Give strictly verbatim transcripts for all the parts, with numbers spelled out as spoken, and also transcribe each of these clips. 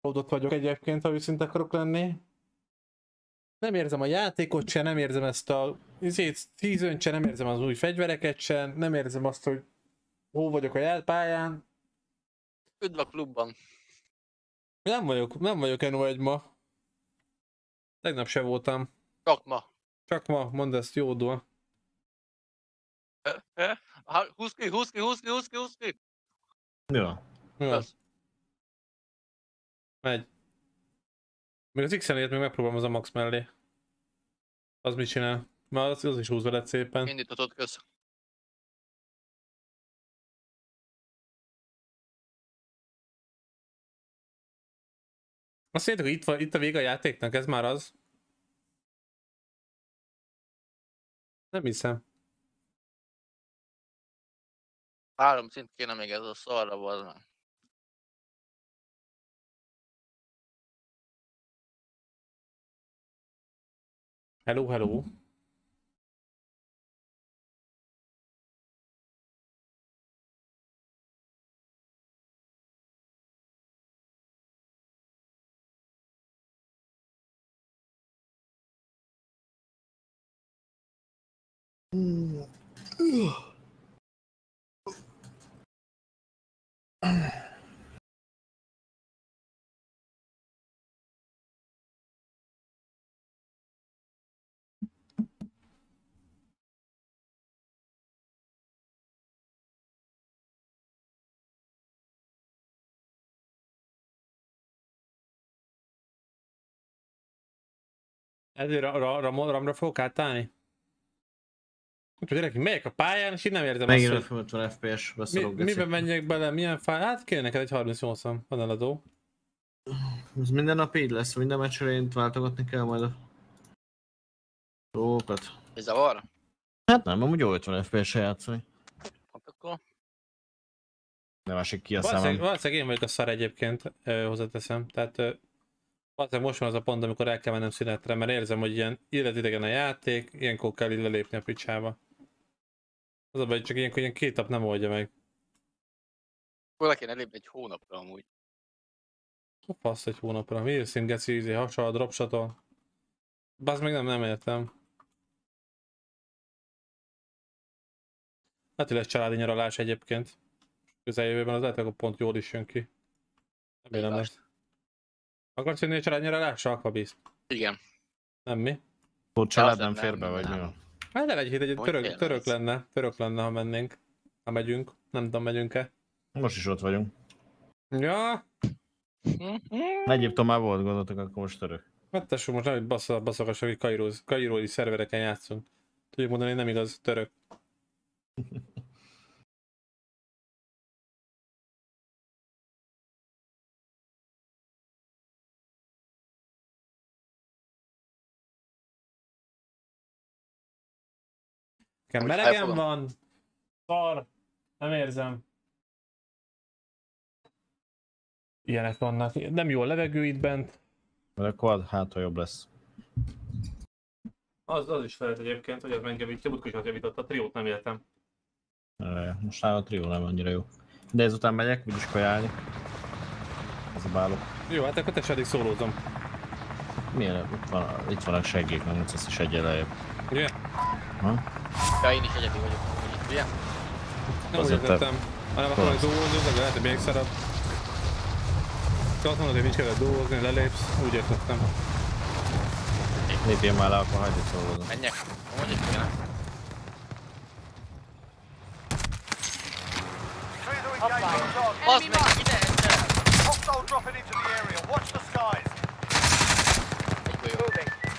Ott vagyok egyébként, ha őszinte akarok lenni. Nem érzem a játékot se, nem érzem ezt a season-t se, nem érzem az új fegyvereket se, nem érzem azt, hogy hol vagyok a pályán. Üdv a klubban. Nem vagyok, nem vagyok en o egy ma. Tegnap se voltam. Csak ma. Csak ma, mondd ezt jódul. húsz ki, húsz ki, húsz ki, húsz ki, húsz ki. Jó. Ja. Megy. Még az X-en ért még megpróbálom az a max mellé. Az mit csinál? Már az, az is húz veled szépen. Indítottad, kösz. Azt mondjátok, hogy itt, van, itt a vége a játéknak, ez már az? Nem hiszem. Három szint kéne még ez a szarra, bazd meg. Hello, hello. Ezért ra ra ra ramra fogok átállni? Úgyhogy gyerekek, megyek a pályán, és így nem érzem megint azt, hogy... ötven ef pé es, mi, beszarok, miben menjek bele, milyen fáj... Hát kéne neked egy harmincnyolcas van eladó. Ez minden nap így lesz, minden meccsre én váltogatni kell majd a dolgokat. Ez zavar? Hát nem, amúgy jó ötven ef pé es-re játszani. Hát akkor... Nem esik ki a Valószínűleg, szemem. valószínűleg én vagyok a szar egyébként, ö, hozzáteszem. Tehát ö, valószínűleg most van az a pont, amikor el kell mennem szünetre, mert érzem, hogy ilyen illetidegen a játék, ilyenkor kell így lelépni a picsába. Az a baj, hogy csak ilyenkor ilyen két nap nem oldja meg. Hol le kéne lépni egy hónapra amúgy. A fasz egy hónapra. Mi őszint geci, ízé, hasonló, dropshotol. Bazd meg nem, nem értem. Hát, hogy lesz családi nyaralás egyébként. Közeljövőben az lehet, akkor pont jól is jön ki. Remélem lesz. Akarsz jönni a családi nyaralásra, Aquabeast? Igen. Nem mi? Ott család nem nem, fér be, nem, vagy mi nem. van? Hát el egy hét, egy Hogy török, tényleg török ez? lenne. Török lenne, ha mennénk. Ha megyünk. Nem tudom, megyünk-e. Most is ott vagyunk. Ja, Egyiptom már volt, gondoltok, akkor most török. hát tesó, most nem, hogy bassza, baszogassak, hogy kairói, kairói szervereken játszunk. Tudjuk mondani, hogy nem igaz, török. Nekem Úgy melegem elfogom. van. Szar. Nem érzem. Ilyenek vannak. Nem jó a levegő itt bent. Mert a quad hát, ha jobb lesz. Az, az is lehet egyébként, hogy az megjavítja, útkor is az javított, a triót nem értem. Jaj, most már a trió nem annyira jó. De ezután megyek, úgyis kajálni. Ez a bálok. Jó, hát akkor te se addig szólózom. Milyen? Itt, van, itt vannak seggék, nem ezt is egy lejjebb. Ugye? Ha? Ja, én is egyedül vagyok amúgy itt, ugye? Nem úgy Azért te- értettem. Hanem akarok dolgozni, de lehet, hogy még szarabb. Te azt mondod, hogy nincs kellett dolgozni, lelépsz, úgy értettem. Lépjél már le, akkor hagyj itt szólózom. Menjek? Amúgy itt kéne. Bazd meg, ide egyszer! Egyből jó.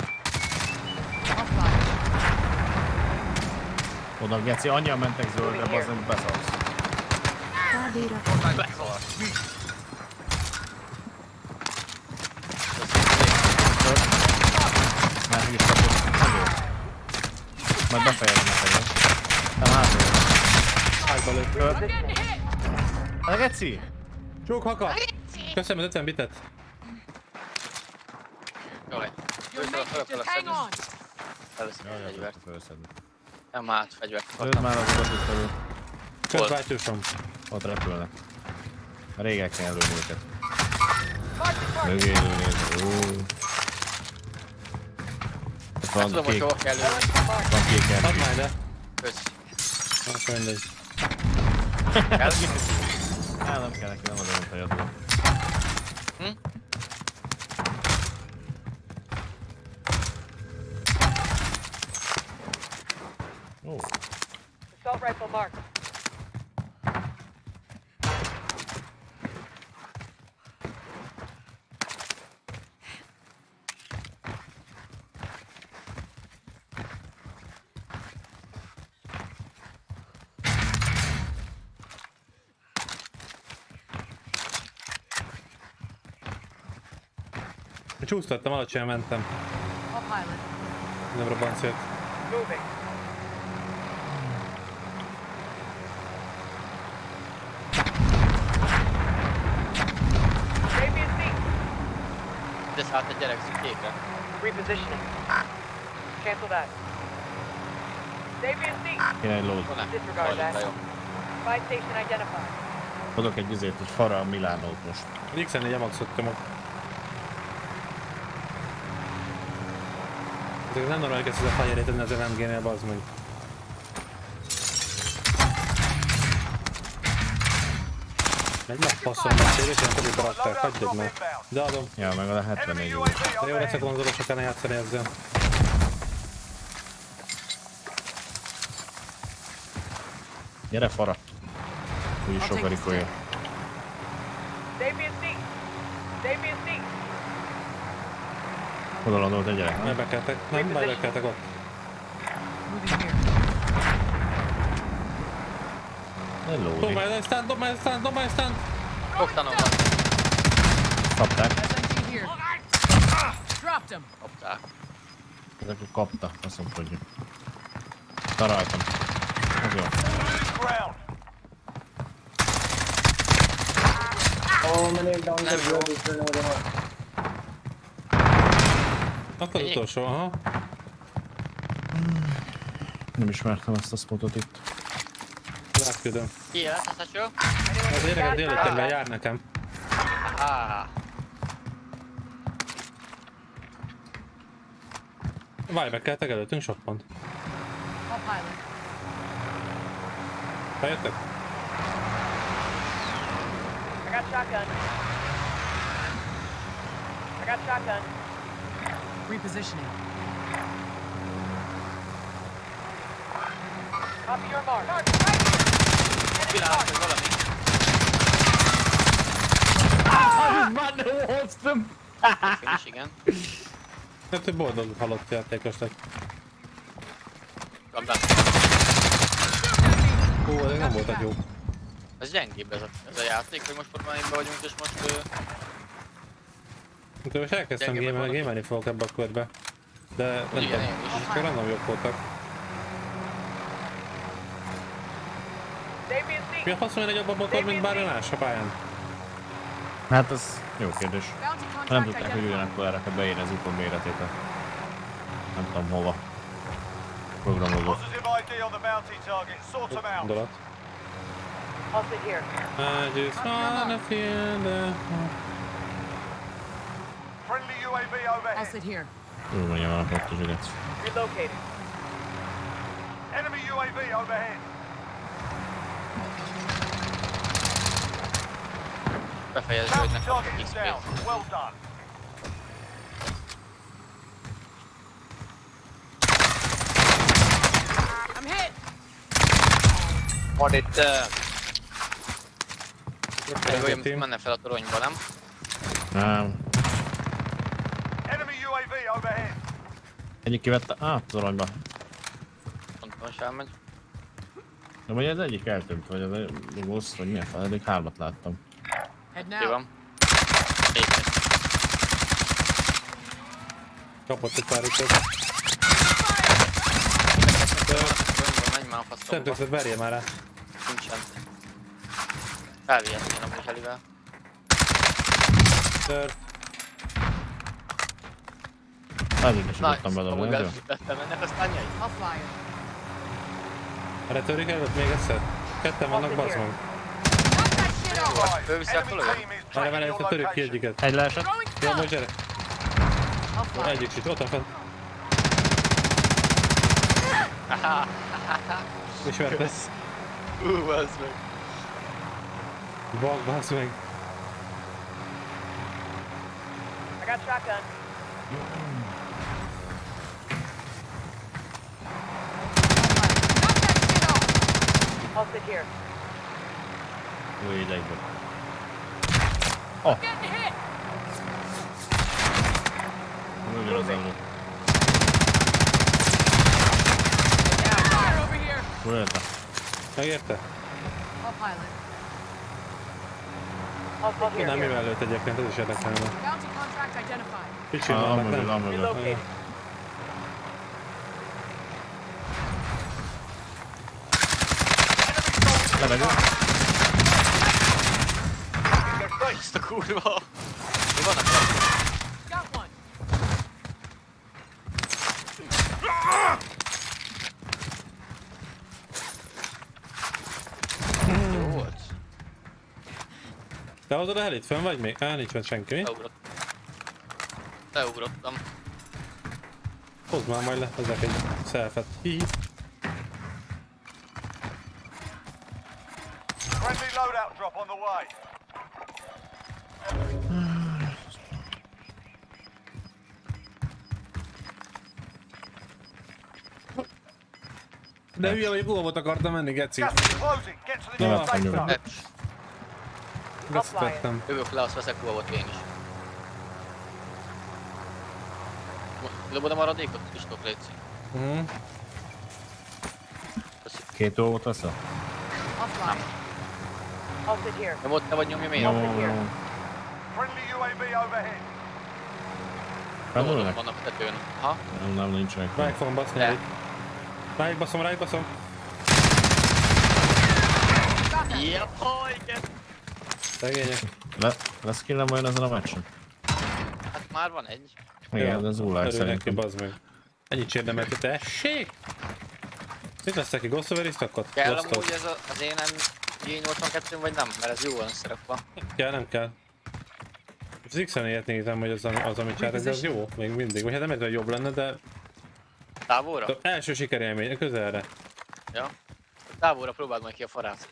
Oda, geci, annyian mentek zöldre, bazdmeg beszarsz. Beszart. Másik is kapott. Nagyon. Majd befejezem neked. Nem hátul. Hátba lőtt. A geci! Csók haka! Köszönöm az ötven bitet. Jó, hogy. Fölfele, fölfele szedni. Először a fegyvert. Fölszedni. Nem át fegyvert Lőd akartam. már az utat felül. Kösz bátyusom. Ott repülnek. Régel kell lőni őket. Mögéről néz. Ó. Nem tudom, Van hogy kék. hova kell lőni. Van kék Add el. már ide. Kösz. Akkor mindegy. Kell? Á, nem kell neki, nem az olyan fejadó. Hm? Ó. Assault rifle marked. Csúsztattam, alacsonyan mentem. All pilot. Nem robbancért. Moving. Savior seat. De szállt egy gyerek kékre. Repositioning. Cancel that. Savior seat. Kéne egy lód. Van-e? Disregard Halljuk, that. jó. Spy station identified. Hozok egy izét, egy Fara Milánót most. X négy amaxot nyomok. Ezek nem normális, ezt a fire rate az em gé-nél, bazd meg. Megy meg faszom, mert sérülésen többi karakter, hagyjad meg. De adom. Ja, meg a hetvennégy óra. De jó lesz a konzolos, kellene játszani ezzel. Gyere Fara. Úgyis sok a rikója. Savior seat. Savior seat. Oda landolt egy gyerek, nem? Bekeltek, nem? Bekeltek ott. Moving here. Egy Dob lódi. már egy stand, dob már egy stand, dob már egy stand! Oktanom van. Kapták. S M G here. Dropped him. Kapták. Ezek kapta, azt mondta, hogy találtam. Az jó. Nem jó. Akkor az utolsó, aha. Nem ismertem ezt a spotot itt. Rátküldöm. Ki élet, ez a cső? Az éreget délutánban jár nekem. Áh. Várj, meg keltek előttünk sok pont. All pilot. Bejöttek? I got shotgun. I got shotgun. Repositioning. Copy your mark. Pillanat, hogy valami. Már nem hoztam! Finish, igen. Hát, hogy boldog halott játékos vagy. Van benne. Hú, ezek nem voltak jók. Ez gyengébb ez a, ez a játék, hogy most formáimban vagyunk, és most... Ö... Úgyhogy most elkezdtem Gyengébbek gémelni, vannak. gémelni fogok ebbe a körbe. De nem Igen, tudom, én is. ezek random jók voltak. Savior seat. Mi a faszom egy nagyobb a motor, mint bármi más a pályán? Hát ez jó kérdés. Bounty Nem contract tudták, hogy identified. ugyanakkor erre kell beírni az ikon méretét. a- Nem tudom hova. Programozó. Positive I D on the bounty target. Sort them out. Gondolat. Halted here. I just wanna feel the... Friendly U A V overhead. Halted here. Úgy mondjam, vannak ott is ügyet. Relocated. Enemy U A V overhead. Befejeződnek Bounty a target is iksz down. pé. Well done. I'm hit. Van itt... Uh, elég olyan, mint team. menne fel a toronyba, nem? Nem. Enemy U A V overhead. Egyik kivette... Á, toronyba. Pontosan is elmegy. De vagy ez egyik eltűnt, vagy az egy osz, vagy milyen fel, eddig hármat láttam. Head Ki now. van? Egyik. Kapott egy pár ütőt. Menj már a faszomba. Szentőszet verje már rá. Nincsen. Felvihetnél a Muzselivel. Tör. Azért is Na, tudtam bedobni, amúgy ez jó? elfűtettem ennek, aztán nyelj. I'll fly it. Erre törik előtt még egyszer? Ketten vannak, bazd meg. Knock that shit off. Right. Ő viszi a Enemy fölövet. team is Várj, várj, Tracking ezt your törjük ki location. egyiket. Egy leesett. Throwing Jó, most smoke. gyere. I'll fly. Egyik sincs, ott van fent. Ismerte. Ú, bazd meg. Bag, bassz meg. I got shotgun. Knock that shit off. I'll sit here. Jó, így egyből. Getting hit. Mögül az emlő. Down. Fire over here. Hol érte? Megérte? I'll pilot. I'll sit here. Nem mivel lőtt egyébként, ez is érdekelne. Bounty contract identified. Kicsi Ah, vannak, mögül, nem? mögül. Relocating. Levegyünk. Ezt a kurva. Mi vannak rajta? Got one. Jó volt. Te hozod a helit? Fönn vagy még? Á, nincs fent senki, mi? Leugrott. Leugrottam. Hozd már majd le, hozzák egy selfet. Hi. Friendly loadout drop on the way. De hülye vagy, gólbot akartam menni, geci. Gas is closing. Get to the Nem new láttam safe jövő. zone. Eps. Vesztettem. Jövök le, azt veszek kulvot én is. Dobod a maradékot? Pistok, létszik. Mhm. Két dolgot veszel? I'll fly. I'll sit here. Nem ott te vagy, nyomja miért? Jó, Over here. jó. Friendly U A V overhead. Dolgok Felülnek? vannak tetőn. Ha? Nem, nem, nincsenek. Rájuk fogom baszni. De. rájuk. Rájuk baszom, rájuk baszom. Got that. Yep, oh, igen. Szegények. Le, lesz killem olyan ezen a meccsen? Hát már van egy. Igen, de Zulák Örülnek ki, szerintem. bazd meg. Ennyit érdemelt, hogy tessék! Mit lesz neki? Ghost over isztakot? Kell amúgy ez a, az énem G nyolcvankettőn vagy nem? Mert ez jó van szerekva. Kell, nem kell. Az X-en ilyet nézem, hogy az, ami- az amit csináltak, de az jó, még mindig. Vagy hát nem ez, hogy jobb lenne, de Távolra? de első sikerélmény, közelre. Ja. Távolra próbáld majd ki a farát.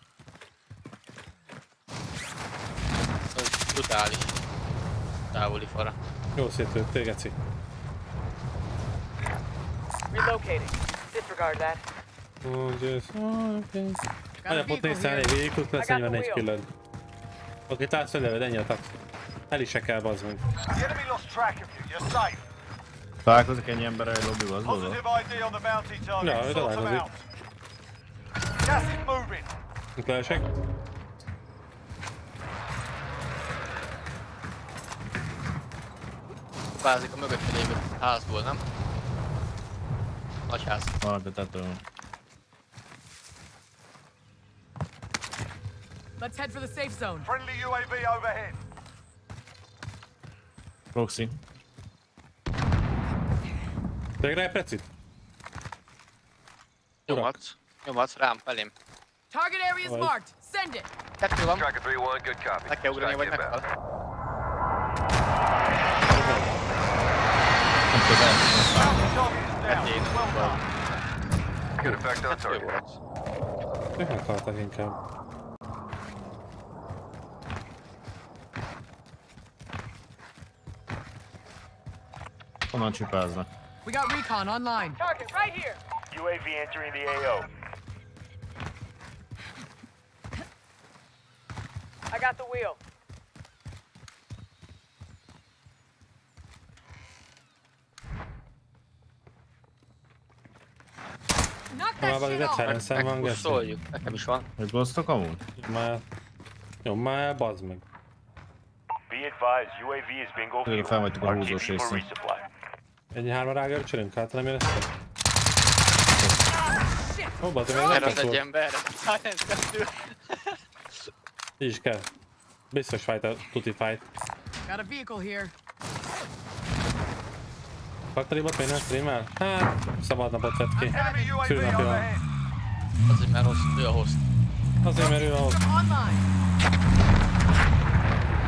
Ez brutális. Távoli fara. Jó szétlőttél, geci. Relocating. Disregard that. Oh, just... Oh, okay. Got a Anyapot vehicle néztem, here. elég végig tudsz lesz I got the negyvenegy wheel. killed. Oké, látsz, hogy leved, ennyi a tax. El is se kell, bazd meg. The enemy lost track of you. You're safe. Találkozik ennyi emberrel egy lobbyba, az dolog. Positive I D on the bounty target. No, Sort don't them have out. Gas is moving. Itt leesek. Bázik a mögötte lévő házból, nem? Nagy ház. Valaki tetőn. Let's head for the safe zone. Friendly U A V overhead. Proxy. Tegyek rá egy precit? Nyomhatsz. Nyomhatsz rám, felém. Target area is Right. marked. Send it. Kettő van. Tracker three one, good copy. Le kell ugrani, vagy meghal. Nem tudod elszállni. Target is down. Én Well van. done. Good effect on Kettő target. volt. Ők meghaltak inkább. Honnan csipáznak? We got recon online. Target right here. U A V entering the A O. I got the wheel. Knock Már that vagy shit egy off. herenszem van, geci. Megpuszoljuk. Nekem is van. Hogy ghostok amúgy? Már... Jó, már bazd meg. Be advised, U A V is bingo Tőle felvagytuk a húzós részén. resupply. Egy hárma rágör csörünk, hát nem jön össze. Ó, bazd meg, Erre nem az egy szól. ember. Science kettő. Így is kell. Biztos fight a tuti fight. Got a vehicle here. Faktoribot még nem streamel? Hát, szabad napot vett ki. Enemy U A V Szülnapja van. overhead. Azért mert rossz, ő a host. Azért, mert ő a... System online.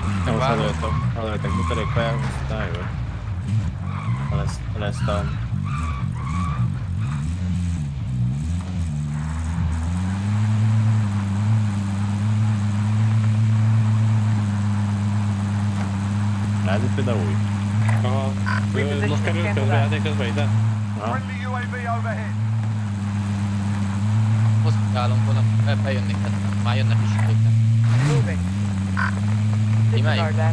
Nem, most hazajöttem. Hazajöttek mutarék fel, aztán jövök. Ha lesz, ha lesz a... Lehet itt például új. Aha, ő most került közben, játék közben ide. Aha. Friendly U A V overhead. Hospitálunk volna, be- bejönnék, hát már jönnek is éppen. Moving. Imádjuk. Disregard that.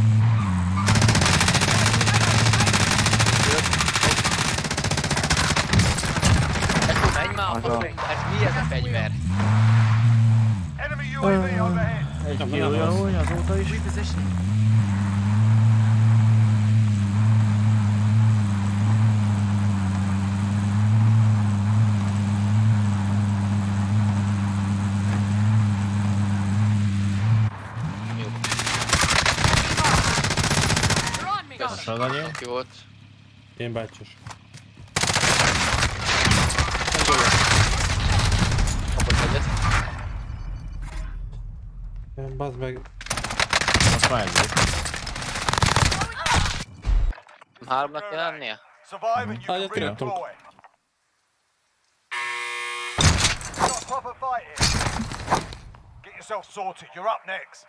Ez tud, menj már a faszom, ez mi ez a fegyver? Enemy U A V overhead. Egy Nem, kiló nem az. új azóta is. Repositioning. Jó, They're on me. kösz. Az annyi? Aki volt. Én bácsos. Kapott egyet. Bazd meg. Most már egy. Háromnak kell lennie? Survive and you Ah, can just get it, Tom. redeploy. Got a proper fight here. Get yourself sorted. You're up next.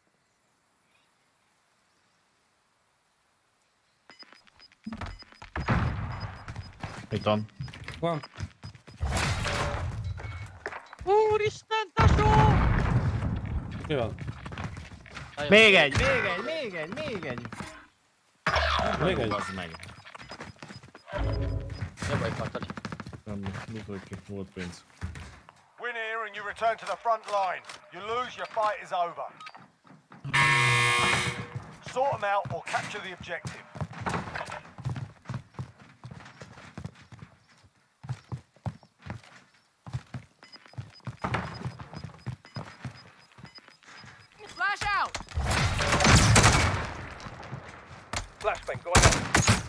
Itt van. Van. Úristen, tasó! Mi van? Még egy, még egy, még egy, még egy. Még egy. Bazd meg. Ne baj, Katali. Nem, mutatj ki, volt pénz. Win here and you return to the front line. You lose, your fight is over. Sort them out or capture the objective. Flash out. Flashbang going on.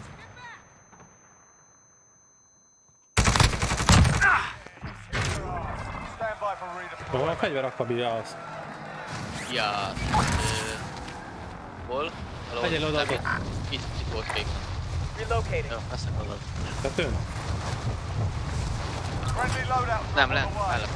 Stand by for Hol a redeployment. fegyver akabíja az? Ja, ö... Hol? Valahol Legyen oda, nem itt. Itt, itt volt még. Relocating. Jó, leszakadod. Tetőn? Friendly loadout. Nem, on nem, the way. mellett.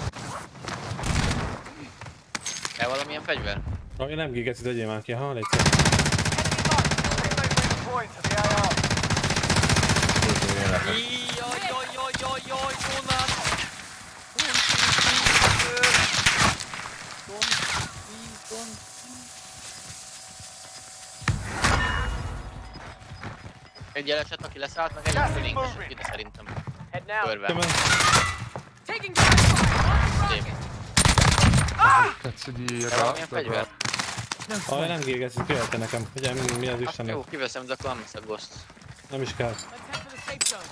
Kell valamilyen fegyver? Oh, én nem gigeci, tegyél már ki, ha légy szép. Teammate redeploying to the A R. Kultúr életek. Jaj, jaj, jaj, jaj, jaj, Jonas! Egy eleset, aki leszállt, meg egy fölénkesek ide szerintem. Head now. Körbe. Tömön. Taking gunfire. Tényleg. Tetszedi Kell valamilyen fegyver? Ha én nem gigeci, küldte nekem. Ugye mi, mi az Hát Istennek? jó, kiveszem, de akkor nem leszek ghost. Nem is kell. Let's head for the safe zone.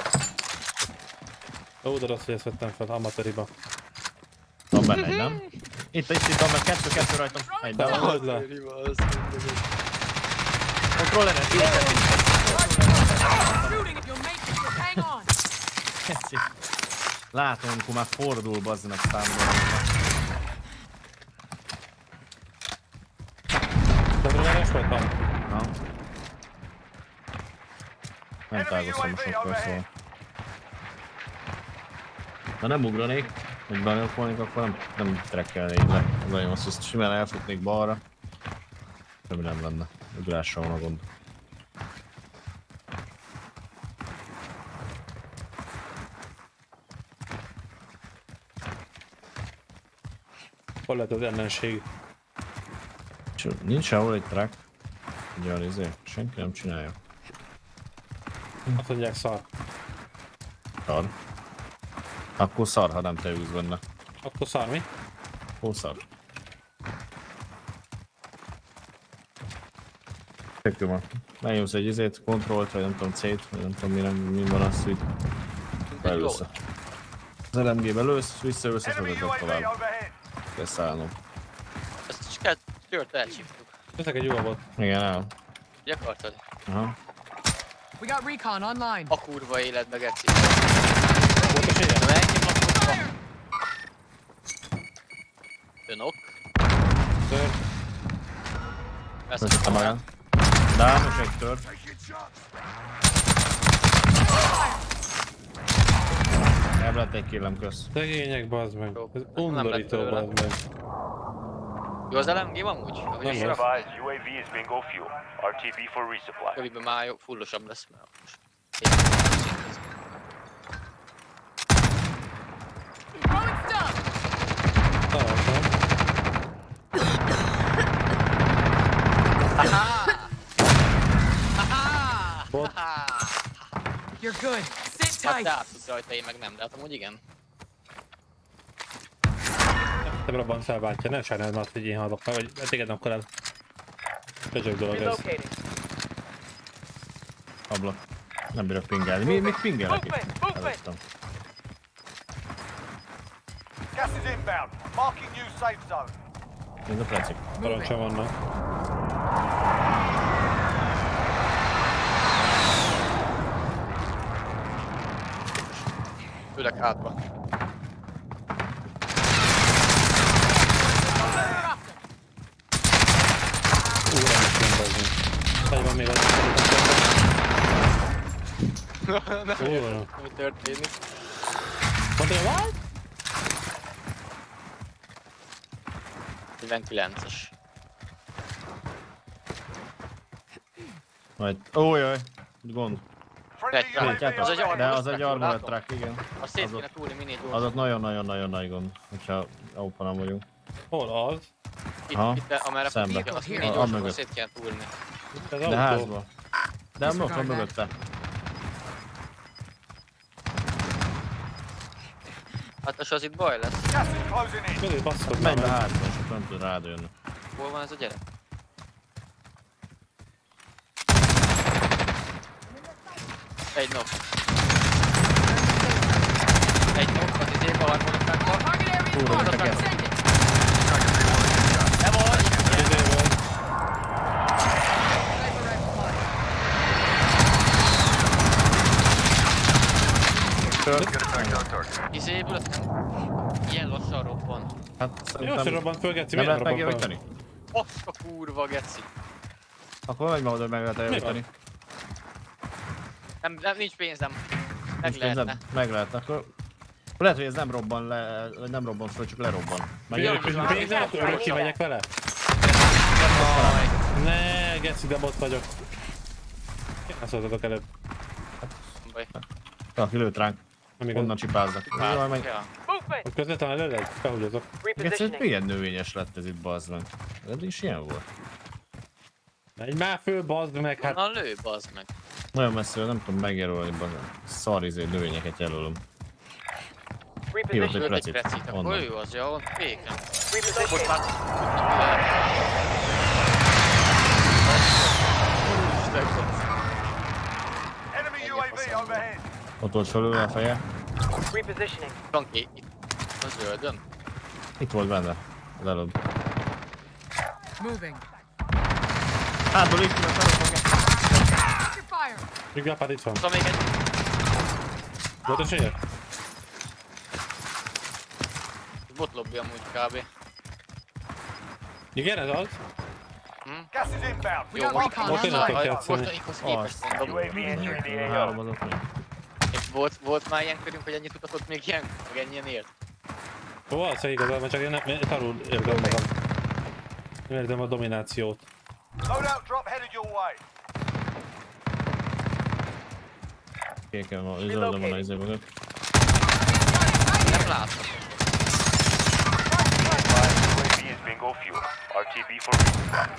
Ó, de rossz, hogy ezt vettem fel amatöriba. Van benne egy, nem? Itt, itt, itt van, mert kettő, kettő rajtam. Egy, de van. Hagyd le. Kontrolleres, Shooting if you'll make it, so hang on. látom, amikor már fordul, bazd meg számomra. Kontrolleres volt van? Na. Nem tágoztam most sokkal szóval. Ha nem ugranék, vagy banyolkolnék, akkor nem, nem trekkelnék le. Nagyon azt, hogy simán elfutnék balra. Semmi nem lenne. Ugrással van a gond. Hol lett az ellenség? Csak nincs sehol egy track. Ugye a izé, senki nem csinálja. Azt mondják szar. Szar. Akkor szar, ha nem te ülsz benne. Akkor szar mi? Hol szar? Tök jó van. Megnyomsz egy izét, kontrollt, vagy nem tudom, C-t, vagy nem tudom mi, nem, mi van az, hogy belősz. Az el em gé-be lősz, visszaülsz, és Enemy vezetek U A V tovább. overhead. Kell szállnom. Ezt is kell, kört elcsíptuk. Ezek egy jó volt. Igen, el. Ugye akartad? Aha. We got recon online. A kurva életbe, geci. Volt a sélye? Na menjünk a kurva. Önok. Tör. Összette magán. De most egy tör. Elblett egy killem köz. Szegények, bazd meg. Jó. Ez Nem undorító, lett belőle. bazd meg. Jó az el em gé amúgy? Ahogy Nem is rossz. Advise, U A V is bingo fuel. R T B for resupply. Jövőben már jó, fullosabb lesz, mert most... Throwing stuff! Találtam. Bot. You're good. Sit Hát tight. te átszutsz rajta, én meg nem, de hát amúgy igen. Te robban felváltja, ne sajnáld már azt, hogy én halok meg, vagy téged akkor el. Köcsög dolog ez. Relocating. Ablak. Nem bírok pingelni. Mi, mit pingelek itt? Movement, movement. Előttem. Gas is inbound. Marking new safe zone. Mind a precik. Parancsa vannak. Ülök hátba. Úrra is jön bazdmeg. Egy van még az. Nem Úrra. értem, mi történik. Mondja, what? negyvenkilences. Majd... Ójaj. Gond. Friendly Egy U A V trák. Az egy overhead. De az armor egy track, armored látom. track, igen. Azt szét Az kéne ott- túlni minél Az gyorsan. ott nagyon-nagyon-nagyon nagy gond, hogyha open vagyunk. Hol az? Aha, Itt, itt, amerre szembe. fogjuk, azt minél A- gyorsabban amögött. szét kéne túlni. Itt az De autó. házba. De ott van mögötte. Hát most az itt baj lesz. Gas is closing in. Mindig baszkod Menj már be meg. házba, és akkor nem tud rád jönni. Hol van ez a gyerek? Egy nap. Egy nap az izébe armoroknákban. Target area is Úrra, marked. te kell. Send it. Nem vagy! Izé volt. Sniper rifle fire. Izéből aztán ilyen lassan robban. Hát Jó, se szerintem robbant föl, Geci, nem miért lehet robbant föl? megjavítani? Azt a kurva geci. Akkor megy magad, hogy meg lehet javítani. Nem, nem, nincs pénzem. Meg Nincs pénzed? lehetne. Meg lehet, akkor... Lehet, hogy ez nem robban le, vagy nem robban föl, csak lerobban. Miért Megjavítani? pénzem, akkor örök kimegyek vele? Jaj. Ne, Geci, de bot vagyok. Azt mondhatok előbb. Baj. Valaki lőtt ránk, Amíg onnan csipáznak. Jaj, meg... Ja. Movement. közvetlen előleg? Behúgyozok. Geci, ez Repositioning. milyen növényes lett ez itt, bazd meg. Ez is ilyen volt. Menj már föl, bazd meg, hát. Honnan lő, bazd meg. Nagyon messzire, nem tudom megjelölni, bazd meg. Szar izé növényeket jelölöm. Hívott Repositioning. egy Lőtt egy precit. precit, akkor Onnan. ő az, ja, ott véken. Most Repositioning. már... Enemy U A V overhead. Ott volt fölül a feje. Repositioning. Franki, itt a zöldön. Itt volt benne. Az előbb. Moving. Hátból itt tudod, felrobban. Check your fire. Rigapád itt van. Van még egy... Volt esélye? Botlobbi amúgy kb. Igen, ez az? Gas is inbound. We got recon Oké, online. oké. Botlobbihoz képest mondom. U A V entering the A Három R. az ott még. És volt, volt már ilyen körünk, hogy ennyit utatott még ilyen, meg ennyien ért. Ó, az se igazán, mert csak én nem, én tarul érzem magam. Nem érzem a dominációt. Loadout drop headed your way. Kéken van, zöldön van a izé mögött. Nem látom. Advise, U A V is bingo fuel. R T B for resupply.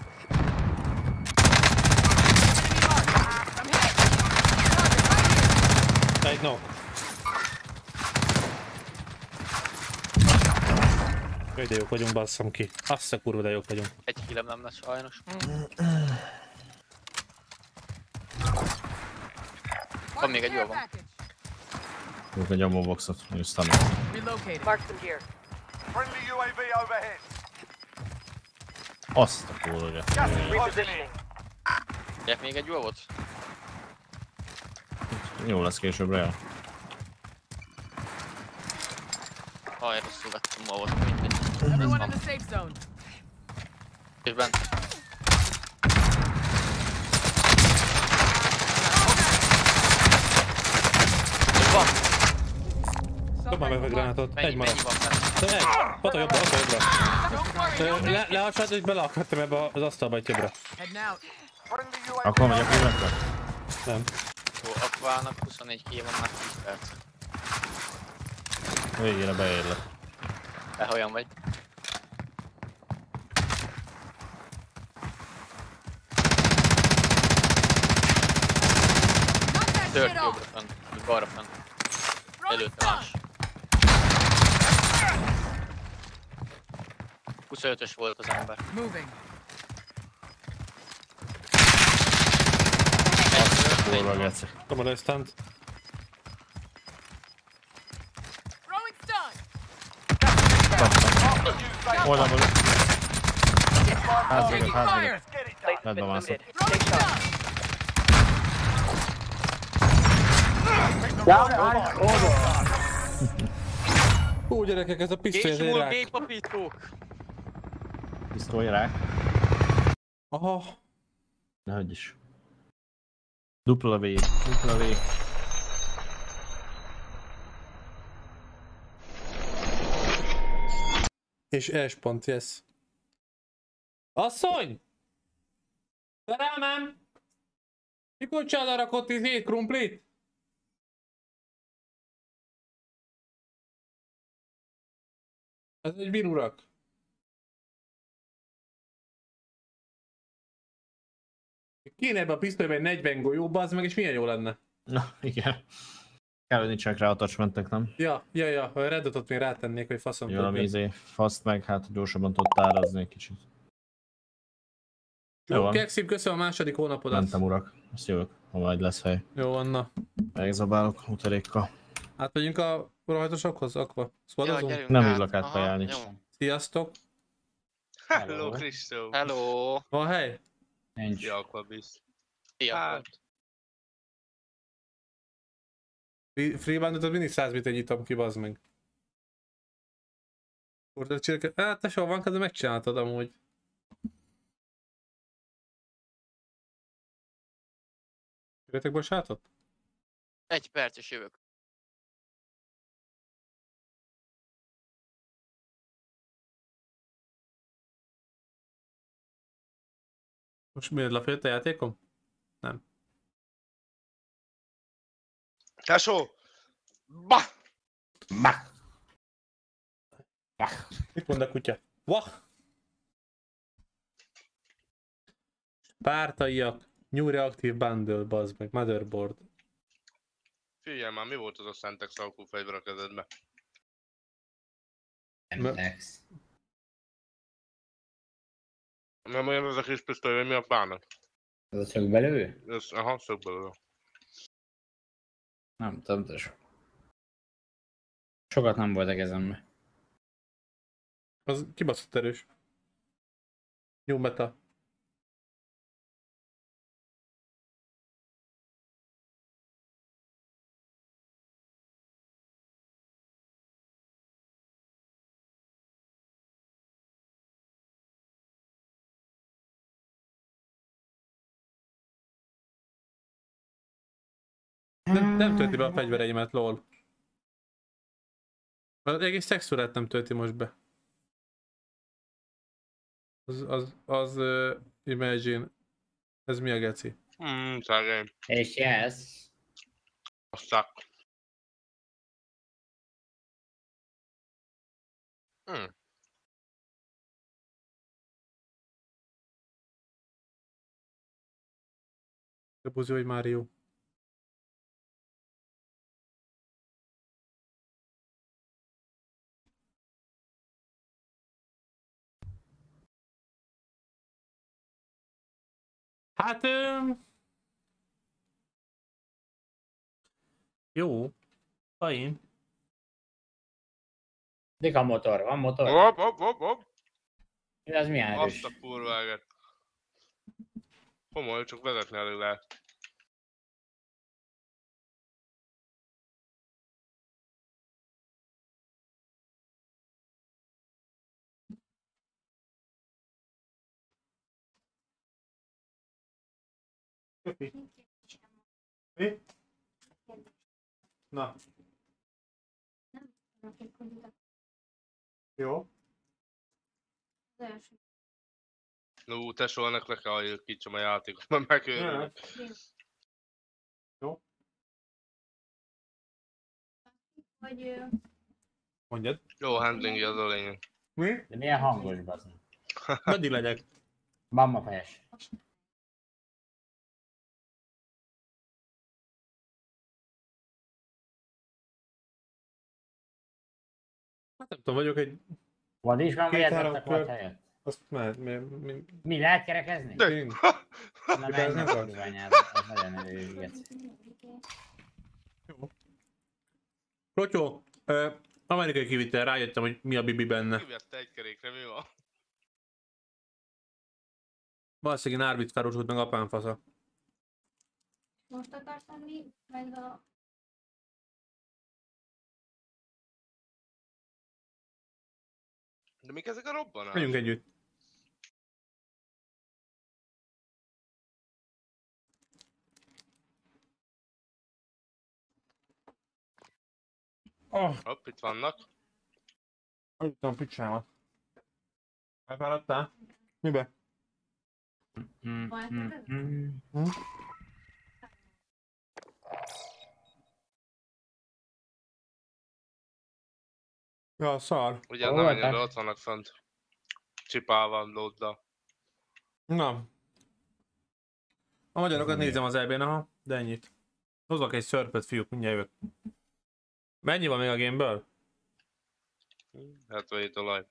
Egy no. Jaj, de jók vagyunk, basszom ki. Azt a kurva, de jók vagyunk. Egy killem nem lesz sajnos. Van még egy jó van. Jók egy ammo boxot, hogy stunning. Relocating. Mark some gear. Friendly U A V overhead. Azt a kurva. Gas is closing in. Repositioning. Gyert még egy jó volt? Jó lesz későbbre, ja. Aj, rosszul vettem ma volt, mindegy. Everyone in Van. the safe zone. És bent. már meg a gránátot. Mennyi, Egy mennyi maradt. van benne? De egy. Ott a jobbra, ott a jobbra. Don't worry, Ö, you'll Le, make it. lehassad, és beleakadtam ebbe az asztalba egy jobbra. Heading out. Friendly U A V. Akkor megyek életre? Nem. Jó, Aquának huszonnégy kill van, már tíz perc. Végére beérlek. Te olyan vagy? Knock that Tört shit jobbra off. fent, vagy balra fent. Throwing Előtte stun. más. huszonötös volt az ember. Moving. Kurva geci. Tudom, hogy stunt. Throwing stun. Oldalból. Hát Taking hát fire. Get it done. Rendben van szó. Throwing stun. Hú, gyerekek, ez a pisztoly, ez egy Gécsmúl, rák. gépapítók! Pisztoly rá. Aha. Nehogy is. Dupla V. Dupla V. És es pont, yes. Asszony! Szerelmem! Mikor csáda rakott izét, krumplit? Ez egy virurak. Kéne ebbe a pisztolyba egy negyven golyó, bazd meg, és milyen jó lenne. Na, igen. Kell, hogy nincsenek rá attachmentek, nem? Ja, ja, ja, a Reddotot még rátennék, hogy faszom Jól a tudja. izé, faszt meg, hát gyorsabban tudott árazni egy kicsit. Jó Jó, van. Kekszim, köszönöm a második hónapodat. Mentem urak, azt jövök, ha majd lesz hely. Jó van, na. Megzabálok utarékkal. Átmegyünk a rohajtosokhoz, akkor Ja, szvadozunk? gyerünk Nem át. illak át Aha, kajálni. jó. Sziasztok! Hello, Kristó. Hello! Van hely? Nincs. Ja, Aquabis. Szia! Hát. Freebandot az mindig száz méter nyitom ki, bazd meg. Kurva csirke... Hát te soha van, de megcsináltad amúgy. Jöttek bocsánatot? Egy perc és jövök. Most miért lefejött a játékom? Nem. Tesó! Bah! Mit mond a kutya? Wah! Pártaiak, New Reactive Bundle, bazd meg, Motherboard. Figyelj már, mi volt az a Semtex alkú fegyver a kezedbe? Semtex. Nem olyan ez a kis pisztoly, hogy mi a bánat? Ez a szögbelő? Ez, aha, szögbelő. Nem tudom, de so. Sokat nem volt a kezembe. Az kibaszott erős. Jó meta. Nem, nem tölti be a fegyvereimet, lol. Az egész textúrát nem tölti most be. Az, az, az uh, Imagine. Ez mi a geci? Hmm, szegény. És yes. A szak. Hmm. De buzi, hogy Mario. Hát... Ö... Jó. Fajn. Dik a motor, van motor? Hopp, hopp, hopp, hopp. Ez milyen erős? Azt a kurváget. Komoly, csak vezetni elég lehet. Mi? Na. Jó. Ú, tesó, ennek le kell halkítsam a játékot, mert megőrülök. Jó. Vagy... Mondjad. Jó, handling az a lényeg. Mi? De milyen hangos bazdmeg. Meddig legyek? Bamma fejes. Hát nem tudom, vagyok egy... Vad is van, vagy Két-három edzettek volt kör. helyett? Azt már... Mi, mi, Mi, lehet kerekezni? De- mi, Na de ez menj nem a volt. kurványád, az nagyon erős, geci. Rotyó, ö, amerikai kivitel, rájöttem, hogy mi a bibi benne. Kivette egy kerékre, mi van? Valószínűleg Nárbit károsult meg apám fasza. Most akarsz tenni, meg a... De mik ezek a robbanások? Menjünk együtt. Oh, Hopp, itt vannak. aludtam a picsámat. Elfáradtál? Mibe? Mm, mm, mm. Ja, szar. Ugye Hol nem voltak? menjen, de ott vannak fönt. Csipával, lóddal. Na. A magyarokat nézem az elbén, aha, de ennyit. Hozok egy szörpöt, fiúk, mindjárt jövök. Mennyi van még a gameből? hetvenhét olaj.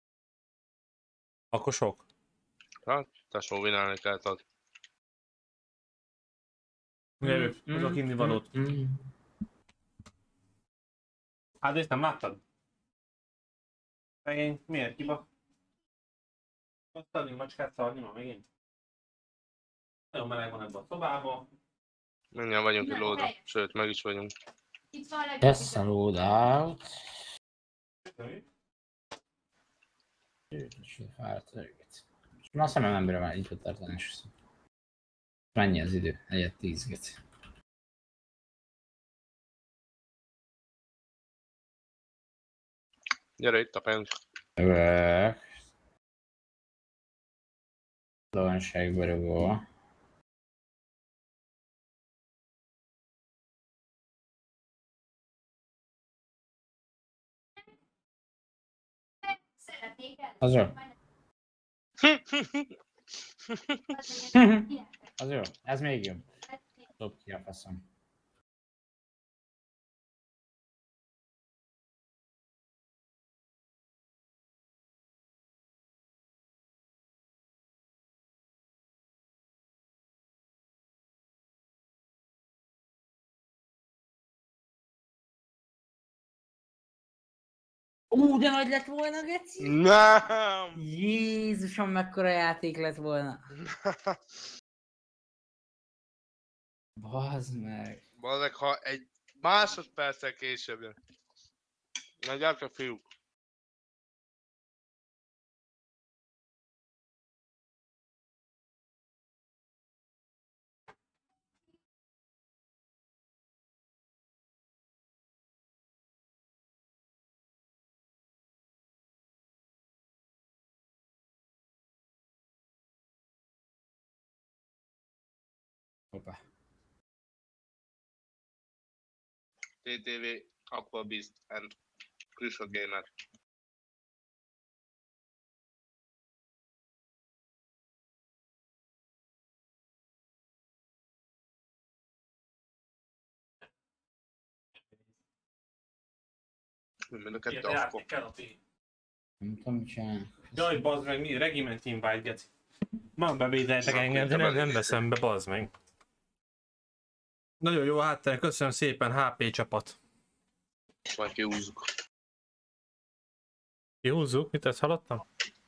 Akkor sok. Hát, tesó, vinálni kell, tad. Mindjárt jövök, hozok inni valót. Mm. Hát ezt nem láttad? Megint miért kiba? Azt adni macskát szarni ma megint? Nagyon meleg van ebben a szobában. Mindjárt vagyunk egy lóda. Sőt, meg is vagyunk. Itt van a legjobb. Yes, a loadout. Fáradt vagyok. Na, a szemem nem bírom már így ott tartani is. Mennyi az idő? Egyet tíz, geci. Gyere itt a pénz. Jövök. Lovonságba rugó. Szeretnék el. Az jó. Az jó. Ez még jó. Dob ki a faszom. Ú, de nagy lett volna, geci! Nem! Jézusom, mekkora játék lett volna. Bazd meg. Bazdmeg, ha egy másodperccel később jön. Na gyertek, fiúk. Hoppá. té té vé, Aquabeast and Crucial Gamer. Mind a kettő akkor. Nem tudom, mit csinálni. Jaj, bazd meg, mi? Regiment invite, geci. Ma bevételtek engem, de nem, nem veszem be, bazd meg. Nagyon jó háttér, köszönöm szépen, há pé csapat. Majd kihúzzuk. Kihúzzuk? Mit ezt hallottam?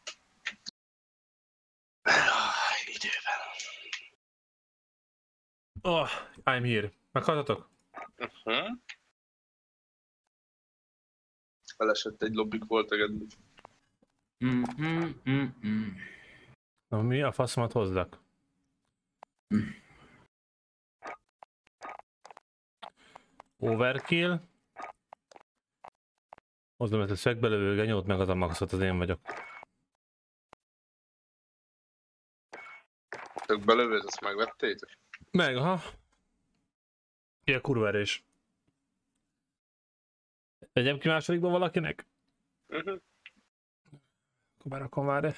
Időben. Oh, I'm here. Meghalltatok? Uh-huh. Elesett egy lobbik volt egedni. Mm, mm, mm, mm. Na mi a faszomat hozzak? Overkill. Hozzám ezt a szögbelövő genyót, meg az a maxot, az én vagyok. Tök belövőd, azt megvettétek? Meg, aha. Ilyen kurva erős. Legyem ki másodikban valakinek? Uh-huh. Akkor berakom már.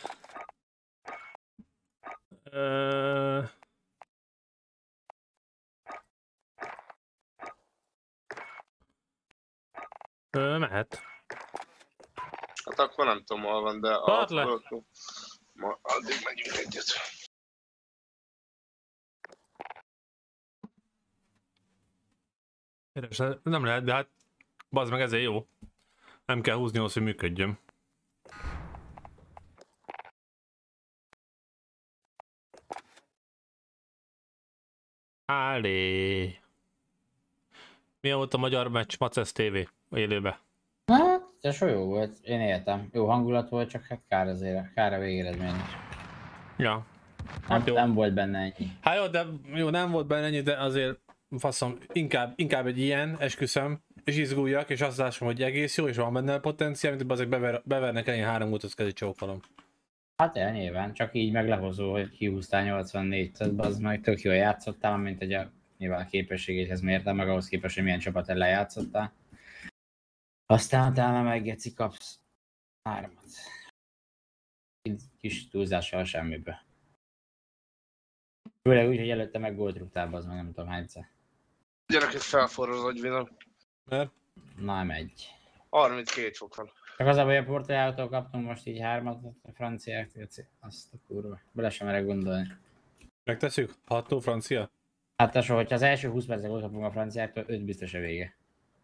Ö... Ö, mehet. Hát akkor nem tudom, hol van, de... Tart le! Akkor... Ma addig megyünk egyet. Édes, nem lehet, de hát bazd meg, ezért jó. Nem kell húzni ahhoz, hogy működjön. Állé. Milyen volt a magyar meccs Macesz té vé élőbe? Hát, ez jó volt, én éltem. Jó hangulat volt, csak hát kár azért, kár a végeredmény is. Ja. Nem, jó. nem volt benne ennyi. Hát jó, de jó, nem volt benne ennyi, de azért faszom, inkább, inkább egy ilyen, esküszöm, és izguljak, és azt lássam, hogy egész jó, és van benne a potenciál, mint hogy azok bever, bevernek el, én három gótot kezdi csókolom. Hát el nyilván, csak így meg lehozó, hogy kihúztál nyolcvannégyet, az meg tök jól játszottál, mint hogy a, nyilván a képességéhez mértem, meg ahhoz képest, hogy milyen csapat ellen játszottál. Aztán utána meg geci kapsz hármat. Kis túlzással semmiből. Főleg úgy, hogy előtte meg gólt rúgtál, az meg nem tudom hányszer. Gyerekek felforr az agyvinom. Mert? Na, nem egy. harminckét fok van. Csak az a baj, a Portugáltól kaptunk most így hármat, a franciák, azt a kurva. Bele sem merek gondolni. Megtesszük? Ható francia? Hát tesó, hogyha az első húsz percet ott kapunk a franciáktól, öt biztos a vége.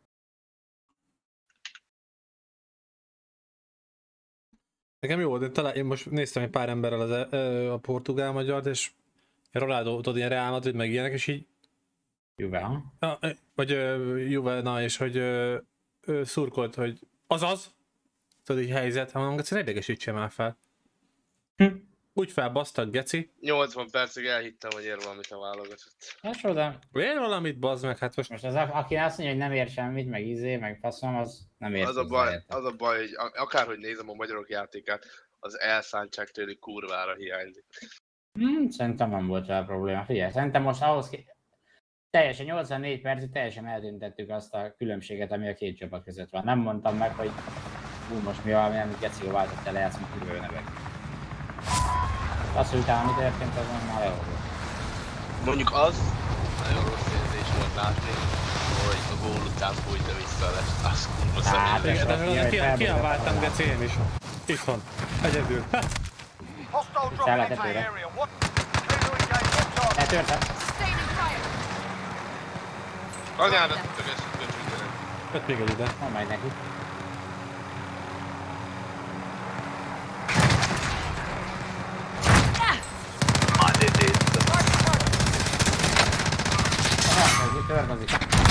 Nekem jó volt, de talán én most néztem egy pár emberrel az, a portugál magyart, és Ronaldo, tudod, ilyen Real Madrid, meg ilyenek, és így... Juve, ha? Na, vagy uh, Juve, na, és hogy uh, uh, szurkolt, hogy azaz, tudod, így helyzet, ha mondom, Geci, ne idegesítse már fel. Hm. Úgy felbasztak, Geci. nyolcvan percig elhittem, hogy ér valamit a válogatott. Hát soda. Ér valamit, bazd meg, hát most... Most az, aki azt mondja, hogy nem ér semmit, meg izé, meg faszom, az nem ér. Az a baj, az a baj, hogy akárhogy nézem a magyarok játékát, az elszántság tőlük kurvára hiányzik. Hmm, szerintem nem volt rá probléma. Figyelj, szerintem most ahhoz ki... Teljesen nyolcvannégy percig teljesen eltüntettük azt a különbséget, ami a két csapat között van. Nem mondtam meg, hogy hú, most mi valami, amit Geci váltott el, lejátszunk kurva nevek. Az, hogy utána mi történt, az már jó volt. Mondjuk az nagyon rossz érzés volt látni, hogy a gól után fújta vissza a lesz, az kurva Hát, személyes. Igen, de kiabáltam, Geci, én is. Itthon. Egyedül. Hostile dropping into the area. What? Clear to engage on target. Letörtem. Sustaining fire. Anyádat tökéletesen köcsögjenek. Jött még egy ide. Hol megy neki? Aha, törvezik.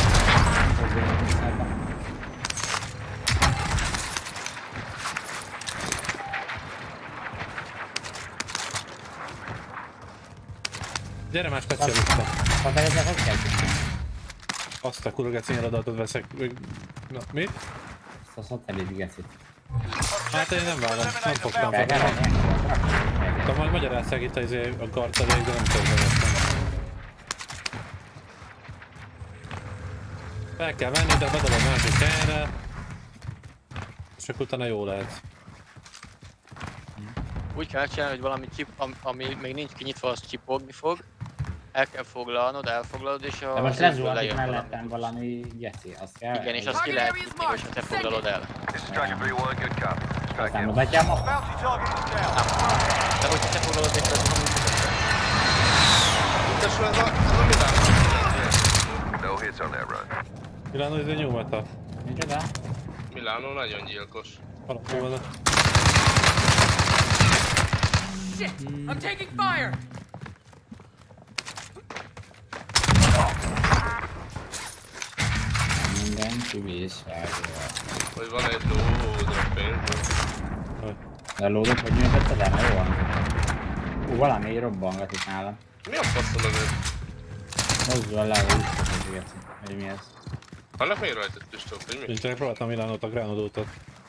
Gyere már specialista. Ha te ezzel hogy kezdjük? Azt a kurva Geci adatot veszek. Na, mit? Azt a szatellit Gecit. Hát én nem várom, nem fogtam Kell fel. kell venni? De majd magyarázzák itt az a kartalék, de nem közben. Fel kell venni, de bedobom a másik helyre. És akkor utána jó lehet. Úgy kell csinálni, hogy valami chip, ami, ami még nincs kinyitva, az csipogni fog. El kell foglalnod, elfoglalod, és a... De most szívből lezuhant itt lejön mellettem valami Geci, azt kell... Igen, és azt ki lehet nyitni, hogyha te foglalod el. This is Striker three one, good copy. Strike Aztán in. mutatjam most. Bounty target is down. De hogyha te foglalod, és az amúgy Utasról ez a, ez a Milánó. No hits on that run. Milánó, ez egy jó meta. Micsoda? Milánó nagyon gyilkos. Alapul volna. Shit! I'm taking fire! Mindenki bízságol. Hogy van egy lódra pénz. De a lódot hogy működted el? Mert jó van. Ú, valami robbangat itt nálam. Mi a faszol az ő? Hozzul a levő üstökös Geci. Hogy mi ez? Annak miért rajtad pistol, hogy mi? Nincsenek, próbáltam Milánót, a Granodótot.